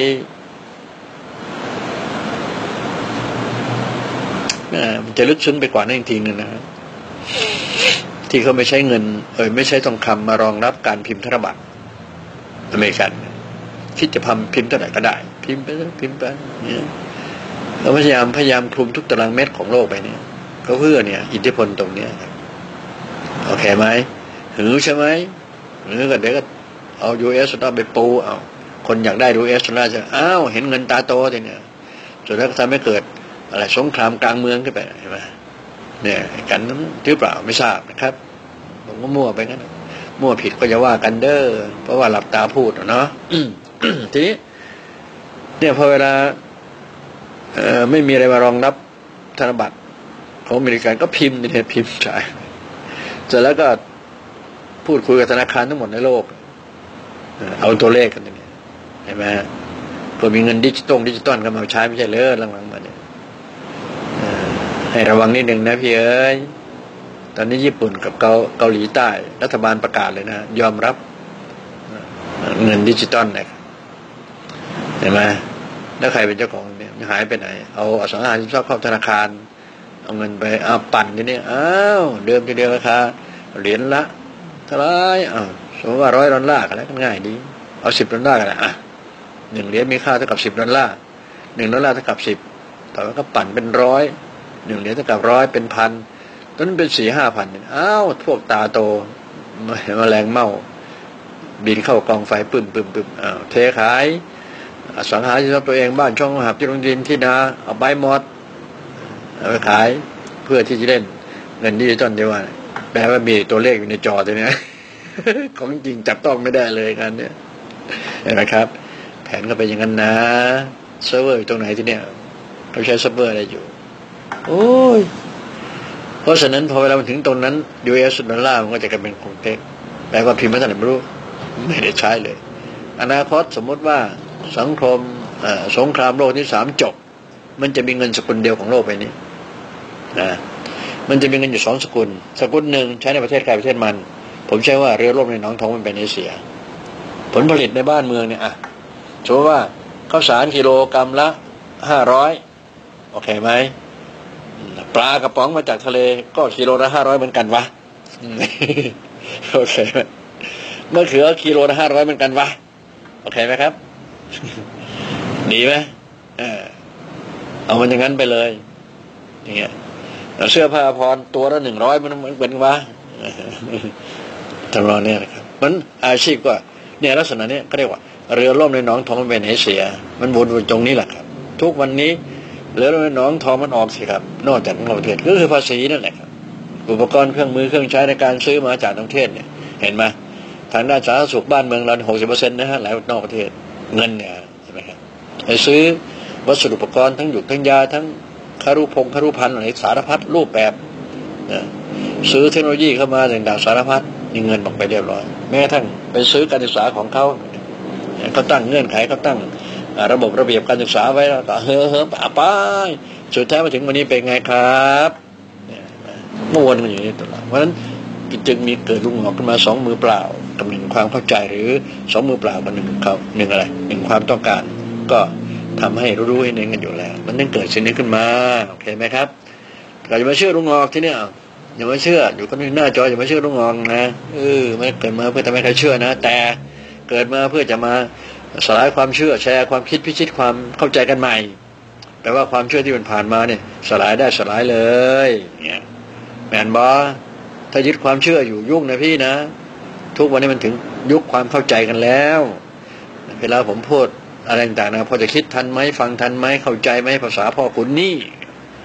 มันจะลึกซึ้งไปกว่านั้นจริงๆนะที่เขาไม่ใช้เงินเออไม่ใช้ทองคำมารองรับการพิมพ์ธนบัตรอเมริกันคิดจะพิมพ์พิมพ์เท่าไหร่ก็ได้พิมพ์ไปพิมพ์ไปเนี่ยเขาพยายามพยายามคลุมทุกตารางเมตรของโลกไปเนี่ยเขาเพื่อเนี่ยอิทธิพลตรงเนี้ยโอเคไหมหือใช่ไหมหรือก็เดี๋ยวก็เอายูเอสต้องไปปูเอาคนอยากได้ยูเอสน่าจะอ้าวเห็นเงินตาโตทีเนี่ยสุดท้ายก็ทำให้เกิดอะไรสงครามกลางเมืองขึ้นไปใช่ไหมเนี่ยกันนั้นหรือเปล่าไม่ทราบนะครับผมก็มั่วไปงั้นมั่วผิดก็จะว่ากันเด้อเพราะว่าหลับตาพูดเนาะ ทีนี้เนี่ยพอเวลาเอ่อไม่มีอะไรมารองรับธนบัตรของอเมริกันก็พิมพ์เนี่ยพิมพ์ใช่เสร็จแล้วก็พูดคุยกับธนาคารทั้งหมดในโลกเอาตัวเลขกันเนี่ยเห็นไหมพอมีเงินดิจิตอลดิจิตอลก็มาใช้ไม่ใช่เลยหลังๆมาเนี่ยให้ระวังนิดนึงนะพี่เอ้ยตอนนี้ญี่ปุ่นกับเกาเกาหลีใต้รัฐบาลประกาศเลยนะยอมรับเงินดิจิตอลเนี่ยเห็นไหมแล้วใครเป็นเจ้าของเนี่ยหายไปไหนเอาอสังหาริมทรัพย์เข้าธนาคารเอาเงินไปเอาปั่นทีนี้อ้าวเดิมทีเดียวราคาเหรียญละเท่าไรอ้าวสมมติว่าร้อยดอลลาร์กันแล้วง่ายดีเอาสิบดอลลาร์กันอ่ะหนึ่งเหรียญมีค่าเท่ากับสิบดอลลาร์หนึ่งดอลลาร์เท่ากับสิบต่อมาก็ปั่นเป็นร้อยหนึ่งเหรียญเท่ากับร้อยเป็นพันต้นเป็นสี่ห้าพันอ้าวพวกตาโตแมลงเม่าบินเข้ากองไฟปึ้มปึ้มปึ้มอ้าวเทขายอสังหาริมทรัพย์ตัวเองบ้านช่องหับที่โรงดินที่นาเอาใบมอดเอาไปขายเพื่อที่จะเล่นเงินดิจิตอลได้ว่าแปลว่ามีตัวเลขอยู่ในจอตัวนี้ของจริงจับต้องไม่ได้เลยงานเนี้ยเห็นไหมครับแผนก็เป็นอย่างนั้นนะเซิร์ฟเวอร์อยู่ตรงไหนที่เนี้ยเขาใช้เซิร์ฟเวอร์อะไรอยู่โอ้ยเพราะฉะนั้นพอเวลาถึงตรงนั้น ยู เอส ดอลลาร์มันก็จะกลายเป็นคงเต็กแปลว่าพิมพ์ไม่ทันไม่รู้ไม่ได้ใช้เลยอนาคตสมมติว่าสังคมสงครามโลกที่สามจบมันจะมีเงินสกุลเดียวของโลกไปนี้นะมันจะมีเงินอยู่สองสกุลสกุลหนึ่งใช้ในประเทศใครประเทศมันผมใช้ว่าเรือล่มในหนองทองมันเป็นเอเชียผลผลิตในบ้านเมืองเนี่ยอ่ะสมมติว่าข้าวสารกิโลกรัมละห้าร้อยโอเคไหมปลากระป๋องมาจากทะเลก็กิโลละห้าร้อยเหมือนกันวะโอเคไหมเมื่อเขือกิโลละห้าร้อยเหมือนกันวะโอเคไหมครับดีไหมเออเอามันอย่างนั้นไปเลยอย่างเงี้ยเสื้อผ้าพรตัวละหนึ่งร้อยมันเหมือนเป็นวะทำนองนี้นะครับมันอาชีพก็เนี่ยลักษณะนี้ก็เรียกว่าเรือล่มในหนองทองมันเป็นเอเชียมันวนอยู่ตรงนี้แหละครับทุกวันนี้เรือล่มในหนองทองมันออกสิครับนอกจากนอกประเทศก็คือภาษีนั่นแหละครับอุปกรณ์เครื่องมือเครื่องใช้ในการซื้อมาจากต่างประเทศเนี่ยเห็นไหมทางด้านสาธารณสุขบ้านเมืองเราหกสิบเปอร์เซ็นต์นะฮะหลายนอกประเทศเงินเนี่ยใช่ไหมครับไปซื้อวัสดุอุปกรณ์ทั้งหยุกทั้งยาทั้งคารุพงคารุพันธ์อะไรสารพัดรูปแบบนะซื้อเทคโนโลยีเข้ามาต่างๆสารพัดมีเงินออกไปเรียบร้อยแม้กระทั่งไปซื้อการศึกษาของเขาเขาตั้งเงื่อนไขเขาตั้งระบบระเบียบการศึกษาไว้แล้วก็เฮ้อเฮ้อป่าป้ายสุดท้ายมาถึงวันนี้เป็นไงครับเมื่อวันมันอยู่ในตลาดเพราะฉะนั้นจึงมีเกิดลุงหงอกขึ้นมาสองมือเปล่ากับหนึ่งความเข้าใจหรือสองมือเปล่ากับหนึ่งเขาหนึ่งอะไรหนึ่งความต้องการก็ทำให้รู้ๆให้เน้นกันอยู่แล้วมันต้องเกิดสิ่งนี้ขึ้นมาโอเคไหมครับเราจะมาเชื่อลุงหงอกที่เนี่ยอย่ามาเชื่ออยู่ก็หน้าจออย่ามาเชื่อลุงหงอกนะเออไม่เกิดมาเพื่อทำให้ใครเชื่อนะแต่เกิดมาเพื่อจะมาสลายความเชื่อแชร์ความคิดพิชิตความเข้าใจกันใหม่แต่ว่าความเชื่อที่มันผ่านมาเนี่ยสลายได้สลายเลยเนี่ยแมนบอถ้ายึดความเชื่ออยู่ยุ่งนะพี่นะทุกวันนี้มันถึงยุคความเข้าใจกันแล้วเวลาผมพูดอะไรต่างๆนะพอจะคิดทันไหมฟังทันไหมเข้าใจไหมภาษาพ่อขุนนี่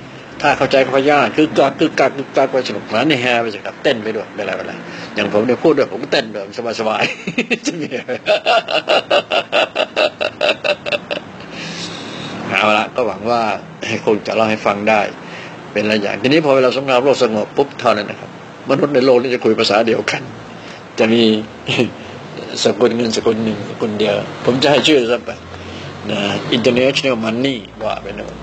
ถ้าเข้าใจก็พยานคือกักคือกักคือกักไปสนุกสนานนี่ฮะไปสิครับเต้นไปด้วยไม่ไรไม่ไรอย่างผมเนี่ยพูดด้วยผมก็เต้นด้วยสบายสบายจะมีเอาละก็หวังว่าคงจะเล่าให้ฟังได้เป็นอะไรอย่างทีนี้พอเวลาสงครามโลกสงบปุ๊บเท่านั้นนะครับมนุษย์ในโลกนี้จะคุยภาษาเดียวกันจะมีสกุลเงินสกุลหนึ่งสกุลเดียวผมจะให้ชื่อซะไปนะ international money ว่าไปโน่น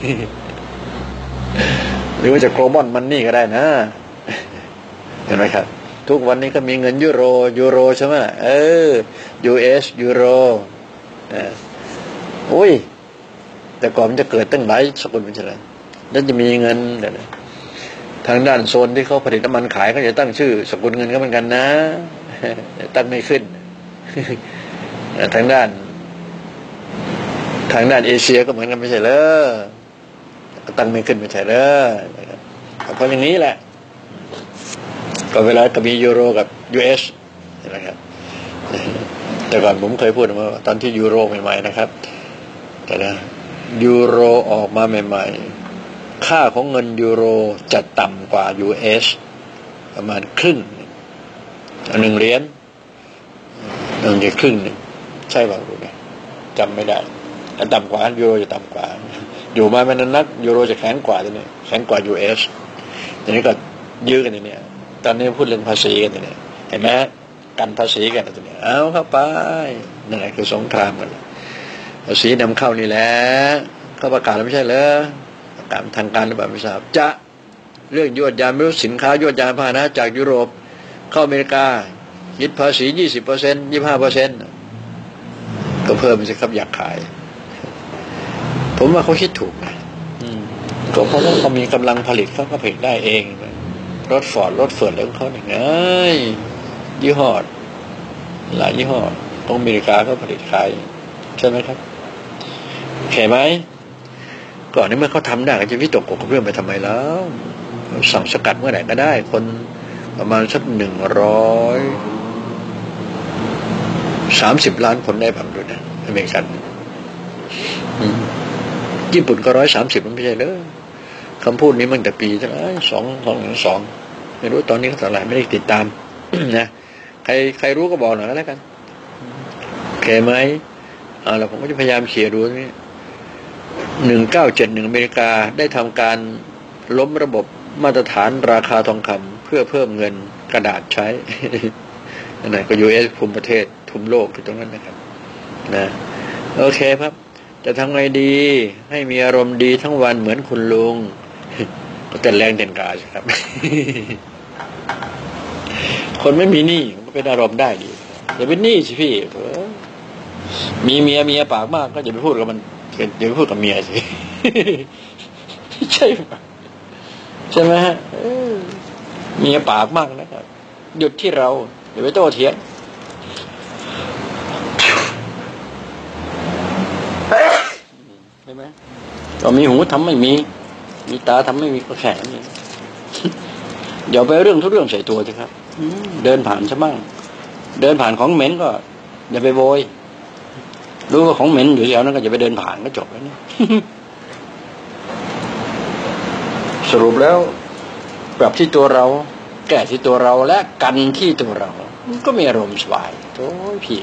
หรือว่าจะ global money ก็ได้นะเห็นไหมครับทุกวันนี้ก็มีเงินยูโรยูโรใช่ไหมเออ ยู เอส ยูโรอ่าอุ้ยแต่ก่อนมันจะเกิดตั้งหลายสกุลเป็นเช่นไรแล้วจะมีเงินเดี๋ยวทางด้านโซนที่เขาผลิตน้ำมันขายเขาจะตั้งชื่อสกุลเงินก็เหมือนกันนะตั้งไม่ขึ้นทางด้านทางด้านเอเชียก็เหมือนกันไม่ใช่เหรอตั้งไม่ขึ้นไม่ใช่เหรอเพราะอย่างนี้แหละก็เวลาก็มียูโรกับ ยู เอส นะครับแต่ก่อนผมเคยพูดมาตอนที่ยูโรใหม่ๆนะครับแต่นะยูโรออกมาใหม่ๆค่าของเงินยูโรจะต่ำกว่า ยู เอส ประมาณครึ่งหนึ่งเหรียญหนึ่งจะครึ่งหนึ่งใช่ป่าวรู้ไหมจำไม่ได้แต่ต่ำกว่ายูโรจะต่ำกว่าอยู่มาไม่นานนักยูโรจะแข็งกว่าตัวนี้แข็งกว่า ยู เอส ทีนี้ก็ยื้อกันทีนี้ตอนนี้พูดเรื่องภาษีกันทีนี้เห็นไหมกันภาษีกันตัวนี้เอาเข้าไปนั่นแหละคือสงครามกันภาษีนำเข้านี่แหละเขาประกาศแล้วไม่ใช่เหรอประกาศทางการหรือเปล่าไม่ทราบจะเรื่องยวดยานไม่รู้สินค้ายวดยานพาหนะจากยุโรปเข้าอเมริกายึดภาษี ยี่สิบเปอร์เซ็นต์ ยี่สิบห้าเปอร์เซ็นต์ ก็เพิ่มไปสิครับอยากขายผมว่าเขาคิดถูกนะก็เพราะว่าเขามีกำลังผลิตเขาก็ผลิตได้เองรถฟอร์ดรถเฟิร์ดอะไรของเขาเนี่ยไงยี่ห้อหลายยี่ห้อของอเมริกาเขาผลิตขายใช่ไหมครับแข่ไหมก่อนนี้เมื่อเขาทำได้ก็จะวิตกกับเรื่องไปทำไมแล้วสั่งสกัดเมื่อไหร่ก็ได้คนประมาณสักหนึ่งร้อยสามสิบล้านคนได้แบบด้วยนะอเมริกันญี่ปุ่นก็ร้อยสามสิบมันไม่ใช่เลยคำพูดนี้มันแต่ปีเท่าไหร่สองสองสองไม่รู้ตอนนี้เขาเท่าไหร่ไม่ได้ติดตามนะใครใครรู้ก็บอกหน่อยแล้วกันโอเคไหมอ่าแล้วผมก็จะพยายามเขียนดูนี่หนึ่งเก้าเจ็ดหนึ่งอเมริกาได้ทำการล้มระบบมาตรฐานราคาทองคำเพื่อเพิ่มเงินกระดาษใช้นั่นแหละก็ ยู เอส คุมประเทศคุมโลกที่ตรงนั้นนะครับนะโอเคครับจะทำไงดีให้มีอารมณ์ดีทั้งวันเหมือนคุณลุงก็เต้นแรงเต้นกาใช่ครับ คนไม่มีหนี้ก็เป็นอารมณ์ได้ดีอย่าเป็นหนี้สิพี่มีเมียเมียปากมากก็อย่าไปพูดกับมันอย่าไปพูดกับเมียสิ ใช่ไหมใช่ไหมฮะเมียปากมากนะครับหยุดที่เราอย่าไปโต้เถียงใช่ไหมก็มีหูทำไม่มีมีตาทำไม่มีก็แข็งนี่อย่าไปเรื่องทุกเรื่องใส่ตัวสิครับเดินผ่านซะบ้างเดินผ่านของเหม็นก็อย่าไปโวยรู้ว่าของเหม็นอยู่แถวนั้นก็อย่าไปเดินผ่านก็จบแล้วนี่ สรุปแล้วปรับที่ตัวเราแก้ที่ตัวเราและกันที่ตัวเราก็มีอารมณ์สบายโอ้ยพี่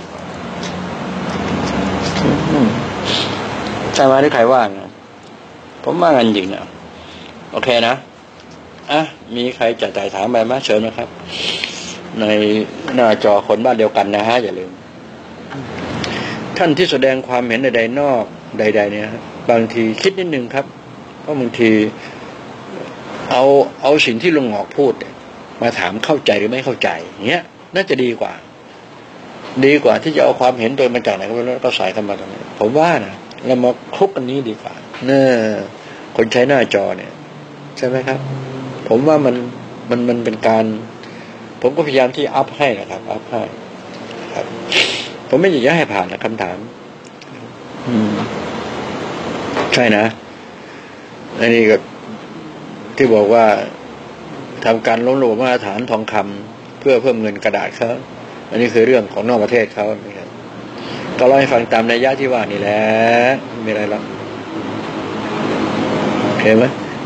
ใช่ไหมที่ใครว่านะผมว่างันจริงนะโอเคนะอ่ะมีใครจะจ่ายถามไปไหมเชิญนะครับในหน้าจอคนบ้านเดียวกันนะฮะอย่าลืมท่านที่แสดงความเห็นใดๆนอกใดๆเนี่ยบางทีคิดนิดนึงครับเพราะบางทีเอาเอาสิ่งที่ลุงหงอกพูดมาถามเข้าใจหรือไม่เข้าใจเงี้ยน่าจะดีกว่าดีกว่าที่จะเอาความเห็นตัวมาจากไหนก็ไม่รู้ก็ใส่เข้ามาตรงนี้ผมว่านะเรามาคลุกกันนี้ดีกว่าเน่คนใช้หน้าจอเนี่ยใช่ไหมครับผมว่ามันมันมันเป็นการผมก็พยายามที่อัพให้นะครับอัพให้ครับผมไม่อยากจะให้ผ่านนะคำถามอืมใช่นะอันนี้ก็ที่บอกว่าทำการล้มระบบมาตรฐานทองคำเพื่อเพิ่มเงินกระดาษเขาอันนี้คือเรื่องของนอกประเทศเขานะครับก็เล่าให้ฟังตามนัยยะที่ว่านี่แหละไม่มีอะไรหรอกโอเคไหม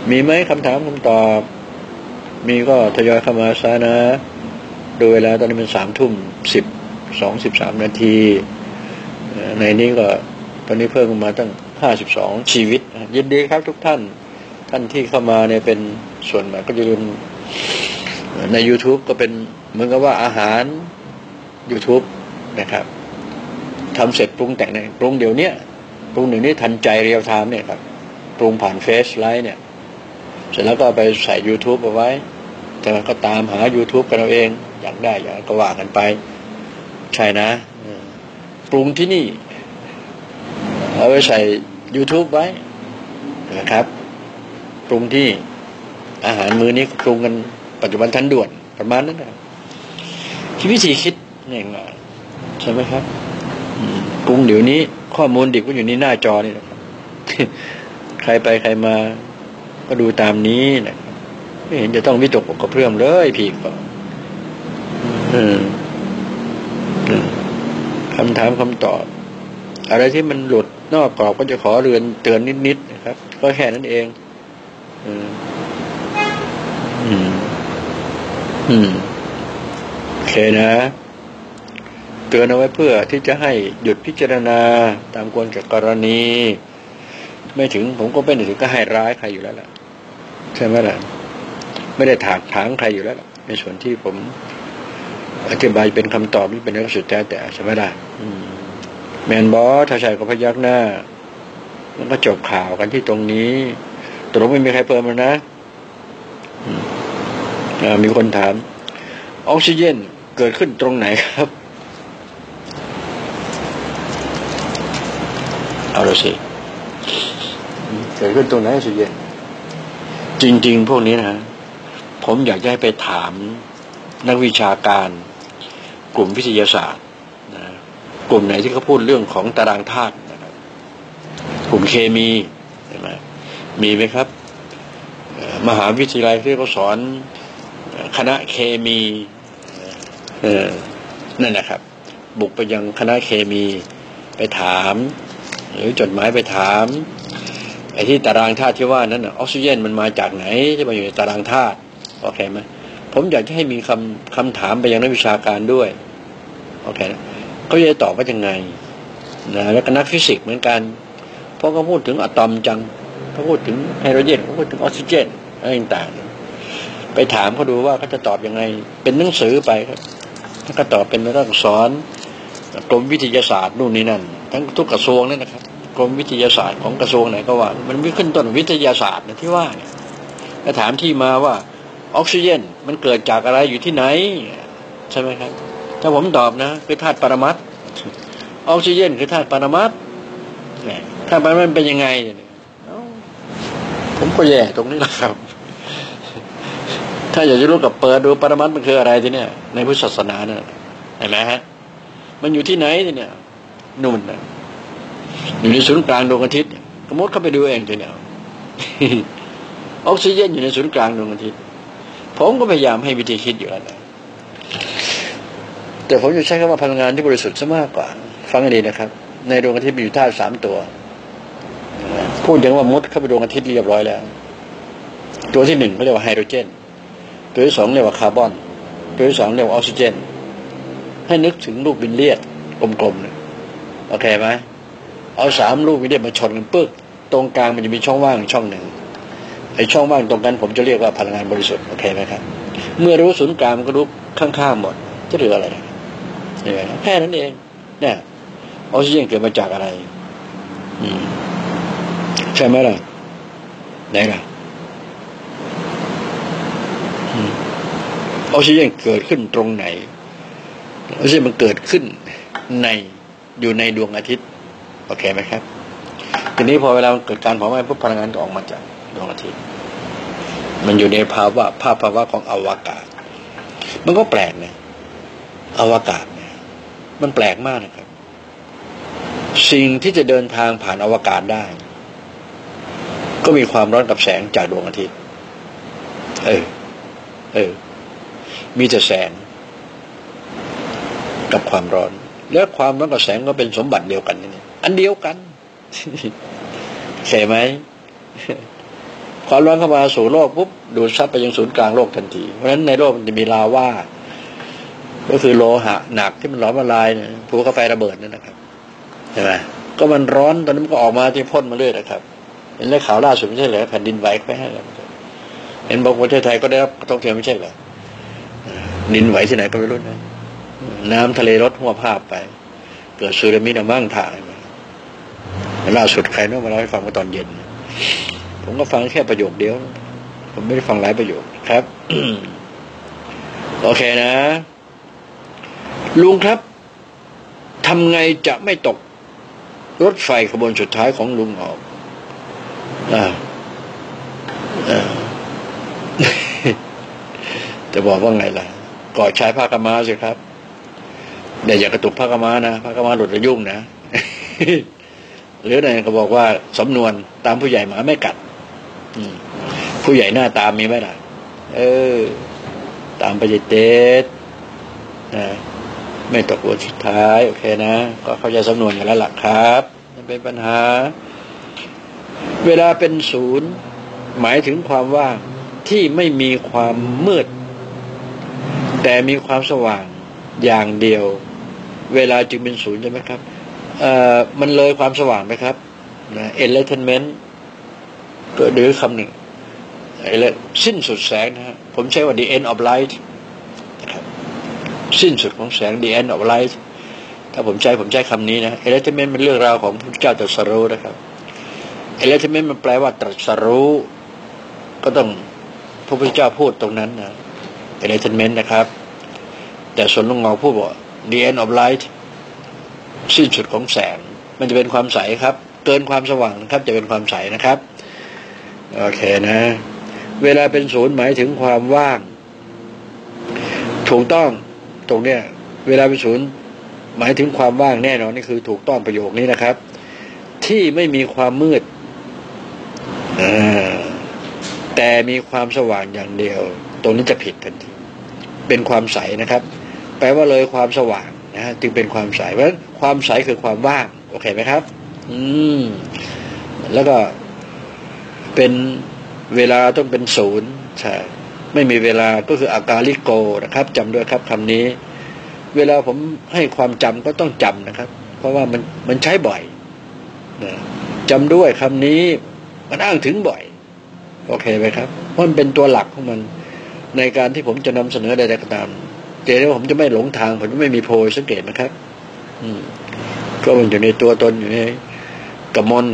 มีไหมคำถามคำตอบมีก็ทยอยเข้ามาซะนะดูเวลาตอนนี้เป็นสามทุ่มสิบสองสิบสามนาทีในนี้ก็ตอนนี้เพิ่มมาตั้งห้าสิบสองชีวิตยินดีครับทุกท่านท่านที่เข้ามาเนี่ยเป็นส่วนมากก็จะลืมใน YouTube ก็เป็นเหมือนกับว่าอาหาร YouTube นะครับทำเสร็จปรุงแต่งเนี่ยปรุงเดี๋ยวนี้ปรุงหนึ่งนี่ทันใจเรียลไทม์เนี่ยครับปรุงผ่านเฟซไลฟ์เนี่ยเสร็จแล้วก็ไปใส่ YouTube เอาไว้แต่ก็ตามหา YouTube กันเอาเองอยากได้อยากก็ว่ากันไปใช่นะปรุงที่นี่เอาไปใส่ YouTube ไว้นะครับปรุงที่อาหารมื้อนี้ปรุงกันปัจจุบันทันด่วนประมาณนั้นนะที่วิธีคิดเนี่ยใช่ไหมครับปรุงเดี๋ยวนี้ข้อมูลดิบก็อยู่ในหน้าจอนี่นะครับใครไปใครมาก็ดูตามนี้นะครับไม่เห็นจะต้องวิตกกับเพื่อมเลยพี่ก็คำถามคำตอบอะไรที่มันหลุดนอกกรอบก็จะขอเรือนเตือนนิดๆนะครับก็แค่นั้นเองอืมอืมอืมโอเคนะเตือนเอาไว้เพื่อที่จะให้หยุดพิจารณาตามควรกับกรณีไม่ถึงผมก็ไม่ถึงก็ให้ร้ายใครอยู่แล้วล่ะใช่ไหมล่ะไม่ได้ถากถางใครอยู่แล้วล่ะในส่วนที่ผมอธิบายเป็นคำตอบนี่เป็นเรื่องสุดแท้แต่ใช่ไหมล่ะแมนบอสถ้าใช่ก็พยักหน้าแล้วก็จบข่าวกันที่ตรงนี้ตรงไม่มีใครเปิดมันนะมีคนถามออกซิเจนเกิดขึ้นตรงไหนครับเอาละสิเกิดขึ้นตรงไหนออกซิเจนจริงๆพวกนี้นะผมอยากจะให้ไปถามนักวิชาการกลุ่มวิทยาศาสตร์นะกลุ่มไหนที่เขาพูดเรื่องของตารางธาตุนะครับกลุ่มเคมีใช่ไหมมีไหมครับมหาวิทยาลัยที่เขาสอนคณะเคมีเออนั่นนะครับบุกไปยังคณะเคมีไปถามหรือจดหมายไปถามไอ้ที่ตารางธาตุที่ว่านั้นออกซิเจนมันมาจากไหนที่มาอยู่ในตารางธาตุโอเคไหมผมอยากจะให้มีคำคำถามไปยังนักวิชาการด้วยโอเคนะเขาจะตอบว่ายังไงนะแล้วก็นักฟิสิกส์เหมือนกันเพราะเขาพูดถึงอะตอมจังเขาพูดถึงไฮโดรเจนเขาพูดถึงออกซิเจนอะไรต่างๆไปถามเขาดูว่าเขาจะตอบยังไงเป็นหนังสือไปครับถ้าเขาตอบเป็นเรื่องสอนกรมวิทยาศาสตร์นู่นนี่นั่นทั้งทุกกระทรวงนั่นนะครับกรมวิทยาศาสตร์ของกระทรวงไหนก็ว่ามันไม่ขึ้นต้นวิทยาศาสตร์นะที่ว่าเนี่ยถ้าถามที่มาว่าออกซิเจนมันเกิดจากอะไรอยู่ที่ไหนใช่ไหมครับถ้าผมตอบนะคือธาตุปรมัตถ์ออกซิเจนคือธาตุปรมัตถ์ธาตุปรมัตถ์เป็นยังไงผมก็แย่ตรงนี้แหละครับถ้าอยากจะรู้กับเปิดดูปรมัตถ์มันคืออะไรทีเนี้ยในพุทธศาสนาเนี่ยเห็นไหมฮะมันอยู่ที่ไหนทีเนี้ยนู่นนะอยู่ในศูนย์กลางดวงอาทิตย์สมมติเข้าไปดูเองทีเนี้ยออกซิเจนอยู่ในศูนย์กลางดวงอาทิตย์ผมก็พยายามให้วิธีคิดอยู่แล้วนะแต่ผมจะใช้คำว่าพลังงานที่บริสุทธิ์ซะมากกว่าฟังให้ดีนะครับในดวงอาทิตย์มีอยู่ธาตุสามตัวพูดอย่างว่ามดเข้าไปดวงอาทิตย์เรียบร้อยแล้วตัวที่หนึ่งเขาเรียกว่าไฮโดรเจนตัวที่สองเรียกว่าคาร์บอนตัวที่สองเรียกว่าออกซิเจนให้นึกถึงลูกบิลเลียดกลมๆเนี่ยโอเคไหมเอาสามลูกบิลเลียดมาชนกันปึ๊กตรงกลางมันจะมีช่องว่างช่องหนึ่งไอ้ช่องว่างตรงนั้นผมจะเรียกว่าพลังงานบริสุทธิ์โอเคไหมครับเมื่อรู้ศูนย์กลางมันก็รู้ข้างๆหมดจะเหลืออะไรแค่นั้นเองเนี่ยออกซิเจนเกิดมาจากอะไรอืมใช่ไหมล่ะไหนล่ะออกซิเจนเกิดขึ้นตรงไหนออกซิเจนมันเกิดขึ้นในอยู่ในดวงอาทิตย์โอเคไหมครับทีนี้พอเวลามันเกิดการเผาไหม้ปุ๊บพลังงานก็ออกมาจากดวงอาทิตย์มันอยู่ในภาวะภาพภาวะของอวกาศมันก็แปลกนะอวกาศเนี่ยมันแปลกมากนะครับสิ่งที่จะเดินทางผ่านอวกาศได้ก็มีความร้อนกับแสงจากดวงอาทิตย์เออเออมีแต่แสงกับความร้อนและความร้อนกับแสงก็เป็นสมบัติเดียวกันนี่อันเดียวกันใช่ไหมความร้อนเข้ามาสู่โลกปุ๊บดูดซับไปยังศูนย์กลางโลกทันทีเพราะฉะนั้นในโลกมันจะมีลาวาก็คือโลหะหนักที่มันร้อนละลายเนี่ยภูเขาไฟระเบิดนั่นนะครับใช่ไหมก็มันร้อนตอนนั้นมันก็ออกมาที่พ่นมาเรื่อยนะครับเห็นแล้วข่าวล่าสุดไม่ใช่เหรอแผ่นดินไหวไปให้แล้วเห็นบอกประเทศไทยก็ได้รับท่องเที่ยวไม่ใช่เหรอดินไหวที่ไหนก็ไม่รู้นะน้ำทะเลลดหัวภาพไปเกิดสึนามิในมั่งถ่ายมาล่าสุดใครโน้มาเล่าให้ฟังเมื่อตอนเย็นผมก็ฟังแค่ประโยคเดียวผมไม่ได้ฟังหลายประโยคครับ โอเคนะลุงครับทำไงจะไม่ตกรถไฟขบวนสุดท้ายของลุงออกอ่าอ่า จะบอกว่าไงล่ะกอดชายผ้ากำมะสิครับแต่อย่ากระตุกผ้ากำมะนะผ้ากำมะหลุดจะยุ่งนะ หรือไหนก็บอกว่าสำนวนตามผู้ใหญ่หมาไม่กัดผู้ใหญ่หน้าตามมีไหมล่ะเออตามไปเด็ดนะไม่ตกวันสุดท้ายโอเคนะก็เข้าใจสำนวนอยู่แล้วล่ะครับไม่เป็นปัญหาเวลาเป็นศูนย์หมายถึงความว่างที่ไม่มีความมืดแต่มีความสว่างอย่างเดียวเวลาจึงเป็นศูนย์ใช่ไหมครับเอ่อมันเลยความสว่างไหมครับนะ enlightenment ก็หรือคำหนึ่งสิ้นสุดแสงนะฮะผมใช้ว่า the end of light นะครับสิ้นสุดของแสง the end of light ถ้าผมใช้ผมใช้คำนี้นะ enlightenment เป็นเรื่องราวของพระพุทธเจ้าตรัสรู้นะครับ enlightenment มันแปลว่าตรัสรู้ก็ต้องพระพุทธเจ้าพูดตรงนั้นนะ enlightenment นะครับแต่ส่วนลุงเงาพูดว่า the end of light สิ้นสุดของแสงมันจะเป็นความใสครับเกินความสว่างนะครับจะเป็นความใสนะครับโอเคนะเวลาเป็นศูนย์หมายถึงความว่างถูกต้องตรงเนี้ยเวลาเป็นศูนย์หมายถึงความว่างแน่นอนนี่คือถูกต้องประโยคนี้นะครับที่ไม่มีความมืดแต่มีความสว่างอย่างเดียวตรงนี้จะผิดทันทีเป็นความใสนะครับแปลว่าเลยความสว่างนะฮะจึงเป็นความใสเพราะฉะนั้นความใสคือความว่างโอเคไหมครับอืมแล้วก็เป็นเวลาต้องเป็นศูนย์ใช่ไม่มีเวลาก็คืออากาลิโกนะครับจำด้วยครับคำนี้เวลาผมให้ความจำก็ต้องจำนะครับเพราะว่ามันมันใช้บ่อยนะจำด้วยคำนี้มันอ้างถึงบ่อยโอเคไหมครับเพราะมันเป็นตัวหลักของมันในการที่ผมจะนำเสนอใดๆก็ตามเจอว่าผมจะไม่หลงทางผมจะไม่มีโพยสังเกตนะครับ อืมก็มันอยู่ในตัวตนอยู่ในกระมอน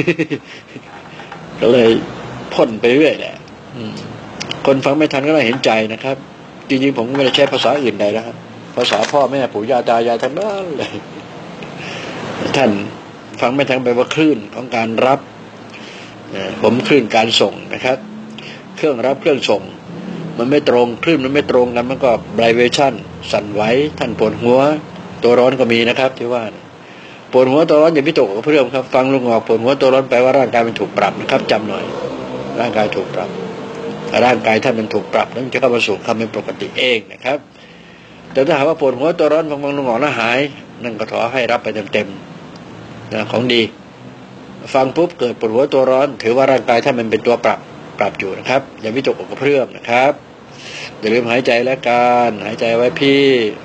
ก็เลยพ่นไปเรื่อยแหละคนฟังไม่ทันก็ต้องเห็นใจนะครับจริงๆผมไม่ได้ใช้ภาษาอื่นใดแล้วครับภาษาพ่อแม่ปู่ย่าตายายทั้งนั้นเลยท่านฟังไม่ทันไปว่าคลื่นของการรับผมคลื่นการส่งนะครับเครื่องรับเครื่องส่งมันไม่ตรงคลื่นมันไม่ตรงกันมันก็ไบเบรชั่นสั่นไหวท่านปวดหัวตัวร้อนก็มีนะครับที่ว่าปวดหัวตัวร้อนอย่าพิตกกับเพื่อนครับฟังลุงออกปวดหัวตัวร้อนแปลว่าร่างกายมันถูกปรับนะครับจำหน่อยร่างกายถูกปรับร่างกายท่านมันถูกปรับแล้วมันจะเข้ามาสู่ความเป็นปกติเองนะครับแต่ถ้าหากว่าปวดหัวตัวร้อนฟังฟังลุงออกแล้วหายนั่นก็ขอให้รับไปเต็มๆนะของดีฟังปุ๊บเกิดปวดหัวตัวร้อนถือว่าร่างกายท่านมันเป็นตัวปรับปรับอยู่นะครับอย่าพิตกกับเพื่อนนะครับอย่าลืมหายใจและการหายใจไว้พี่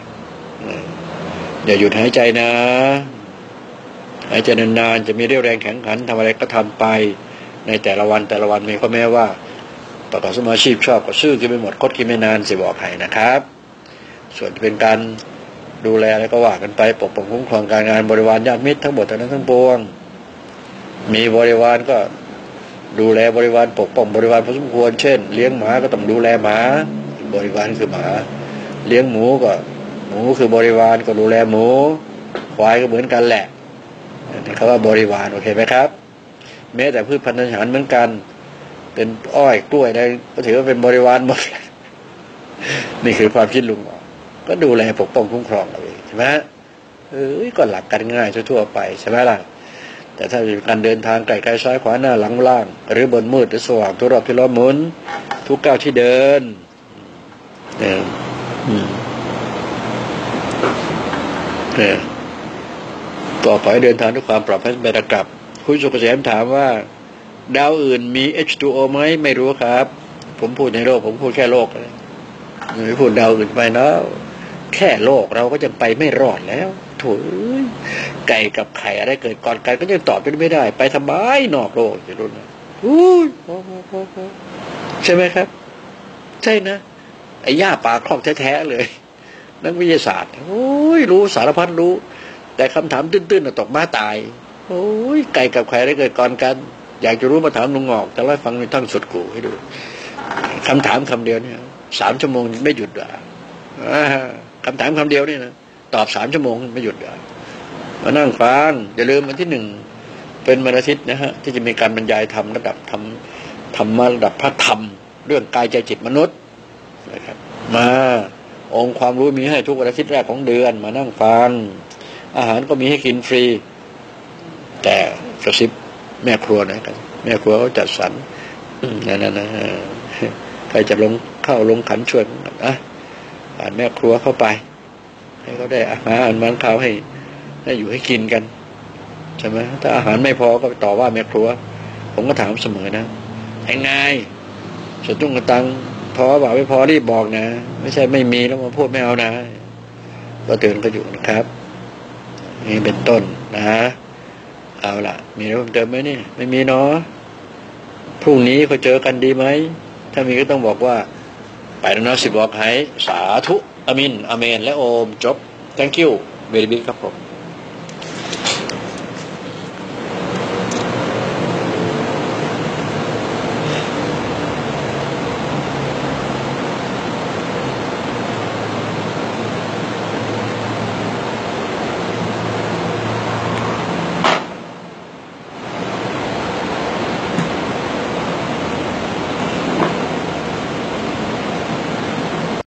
อย่าหยุดหายใจนะหายใจนานๆจะมีเรี่ยวแรงแข็งขันทำอะไรก็ทำไปในแต่ละวันแต่ละวันมีข้อแม้ว่าประกอบสมาชีพชอบก็ซื่อกินไม่หมดคดกินไม่นานสิบอกให้นะครับส่วนเป็นการดูแลแล้วก็ว่ากันไปปกป้องคุ้มครองการงานบริวารญาติมิตรทั้งหมดทั้งนั้นทั้งปวงมีบริวารก็ดูแลบริวารปกป้องบริวารพอสมควรเช่นเลี้ยงหมาก็ต้องดูแลหมาบริวารคือหมาเลี้ยงหมูก็หมูคือบริวารก็ดูแลหมูควายก็เหมือนกันแหละนี่เขาว่าบริวารโอเคไหมครับแม้แต่พืชพันธุ์อาหารเหมือนกันเป็นอ้อยกล้วยอะไรก็ถือว่าเป็นบริวารหมดนี่คือความคิดลุงก็ดูแลปกป้องคุ้มครองเราเองใช่ไหมเออก็หลักกันง่ายทั่วๆไปใช่ไหมล่ะแต่ถ้าเป็นการเดินทางไกลๆซ้ายขวาหน้าหลังล่างหรือบนมืดหรือสว่างทุกรอบที่ล้อหมุนทุกก้าวที่เดินเนี่ยเนี่ยก็ขอให้เดินทางด้วยความปลอดภัยไปกลับคุณสุขเกษมถามว่าดาวอื่นมี เอช ทู โอ ไหมไม่รู้ครับผมพูดในโลกผมพูดแค่โลกเลยไม่พูดดาวอื่นไปแล้วแค่โลกเราก็จะไปไม่รอดแล้วโถ่ไก่กับไข่อะไรเกิดก่อนกันก็ยังตอบกันไม่ได้ไปทำไมนอกโลกจะรู้นะอุ้ยใช่ไหมครับใช่นะไอ้ย่าป่าครอบแท้ๆเลยนักวิทยาศาสตร์โอ้ยรู้สารพัดรู้แต่คำถามตื้นๆน่ะตกม้าตายโอ้ยไก่กับไข่อะไรเกิดก่อนกันอยากจะรู้มาถามลุงงอกแต่ว่าฟังในทั้งสุดกูให้ดูคำถามคำเดียวเนี่ยสามชั่วโมงไม่หยุดอ่ะคำถามคำเดียวนี่นะตอบสามชั่วโมงไม่หยุดอ่ะมานั่งฟังอย่าลืมวันที่หนึ่งเป็นวันอาทิตย์นะฮะที่จะมีการบรรยายธรรมระดับธรรมธรรมะระดับพระธรรมเรื่องกายใจจิตมนุษย์นะครับมาองค์ความรู้มีให้ทุกวันอาทิตย์แรกของเดือนมานั่งฟังอาหารก็มีให้กินฟรีแต่กระซิบแม่ครัวนะกันแม่ครัวเขาจัดสรรนั่นนั่นนะใครจะลงเข้าลงขันช่วยอ่ะผ่านแม่ครัวเข้าไปให้เขาได้อาหารมันข้าวให้ให้อยู่ให้กินกันใช่ไหมถ้าอาหารไม่พอก็ต่อว่าแม่ครัวผมก็ถามเสมอนะยังไงสุดตุ้งกระตังพอบอกไม่พอรีบบอกนะไม่ใช่ไม่มีแล้วมาพูดไม่เอานะก็เตือนก็อยู่นะครับนี่เป็นต้นนะเอาล่ะมีอะไรเพิ่มเติมไหมนี่ไม่มีเนาะพรุ่งนี้ก็เจอกันดีไหมถ้ามีก็ต้องบอกว่าไปแล้วนะสิบอกให้สาธุอามินอาเมนและโอมจบ thank you very big ครับผม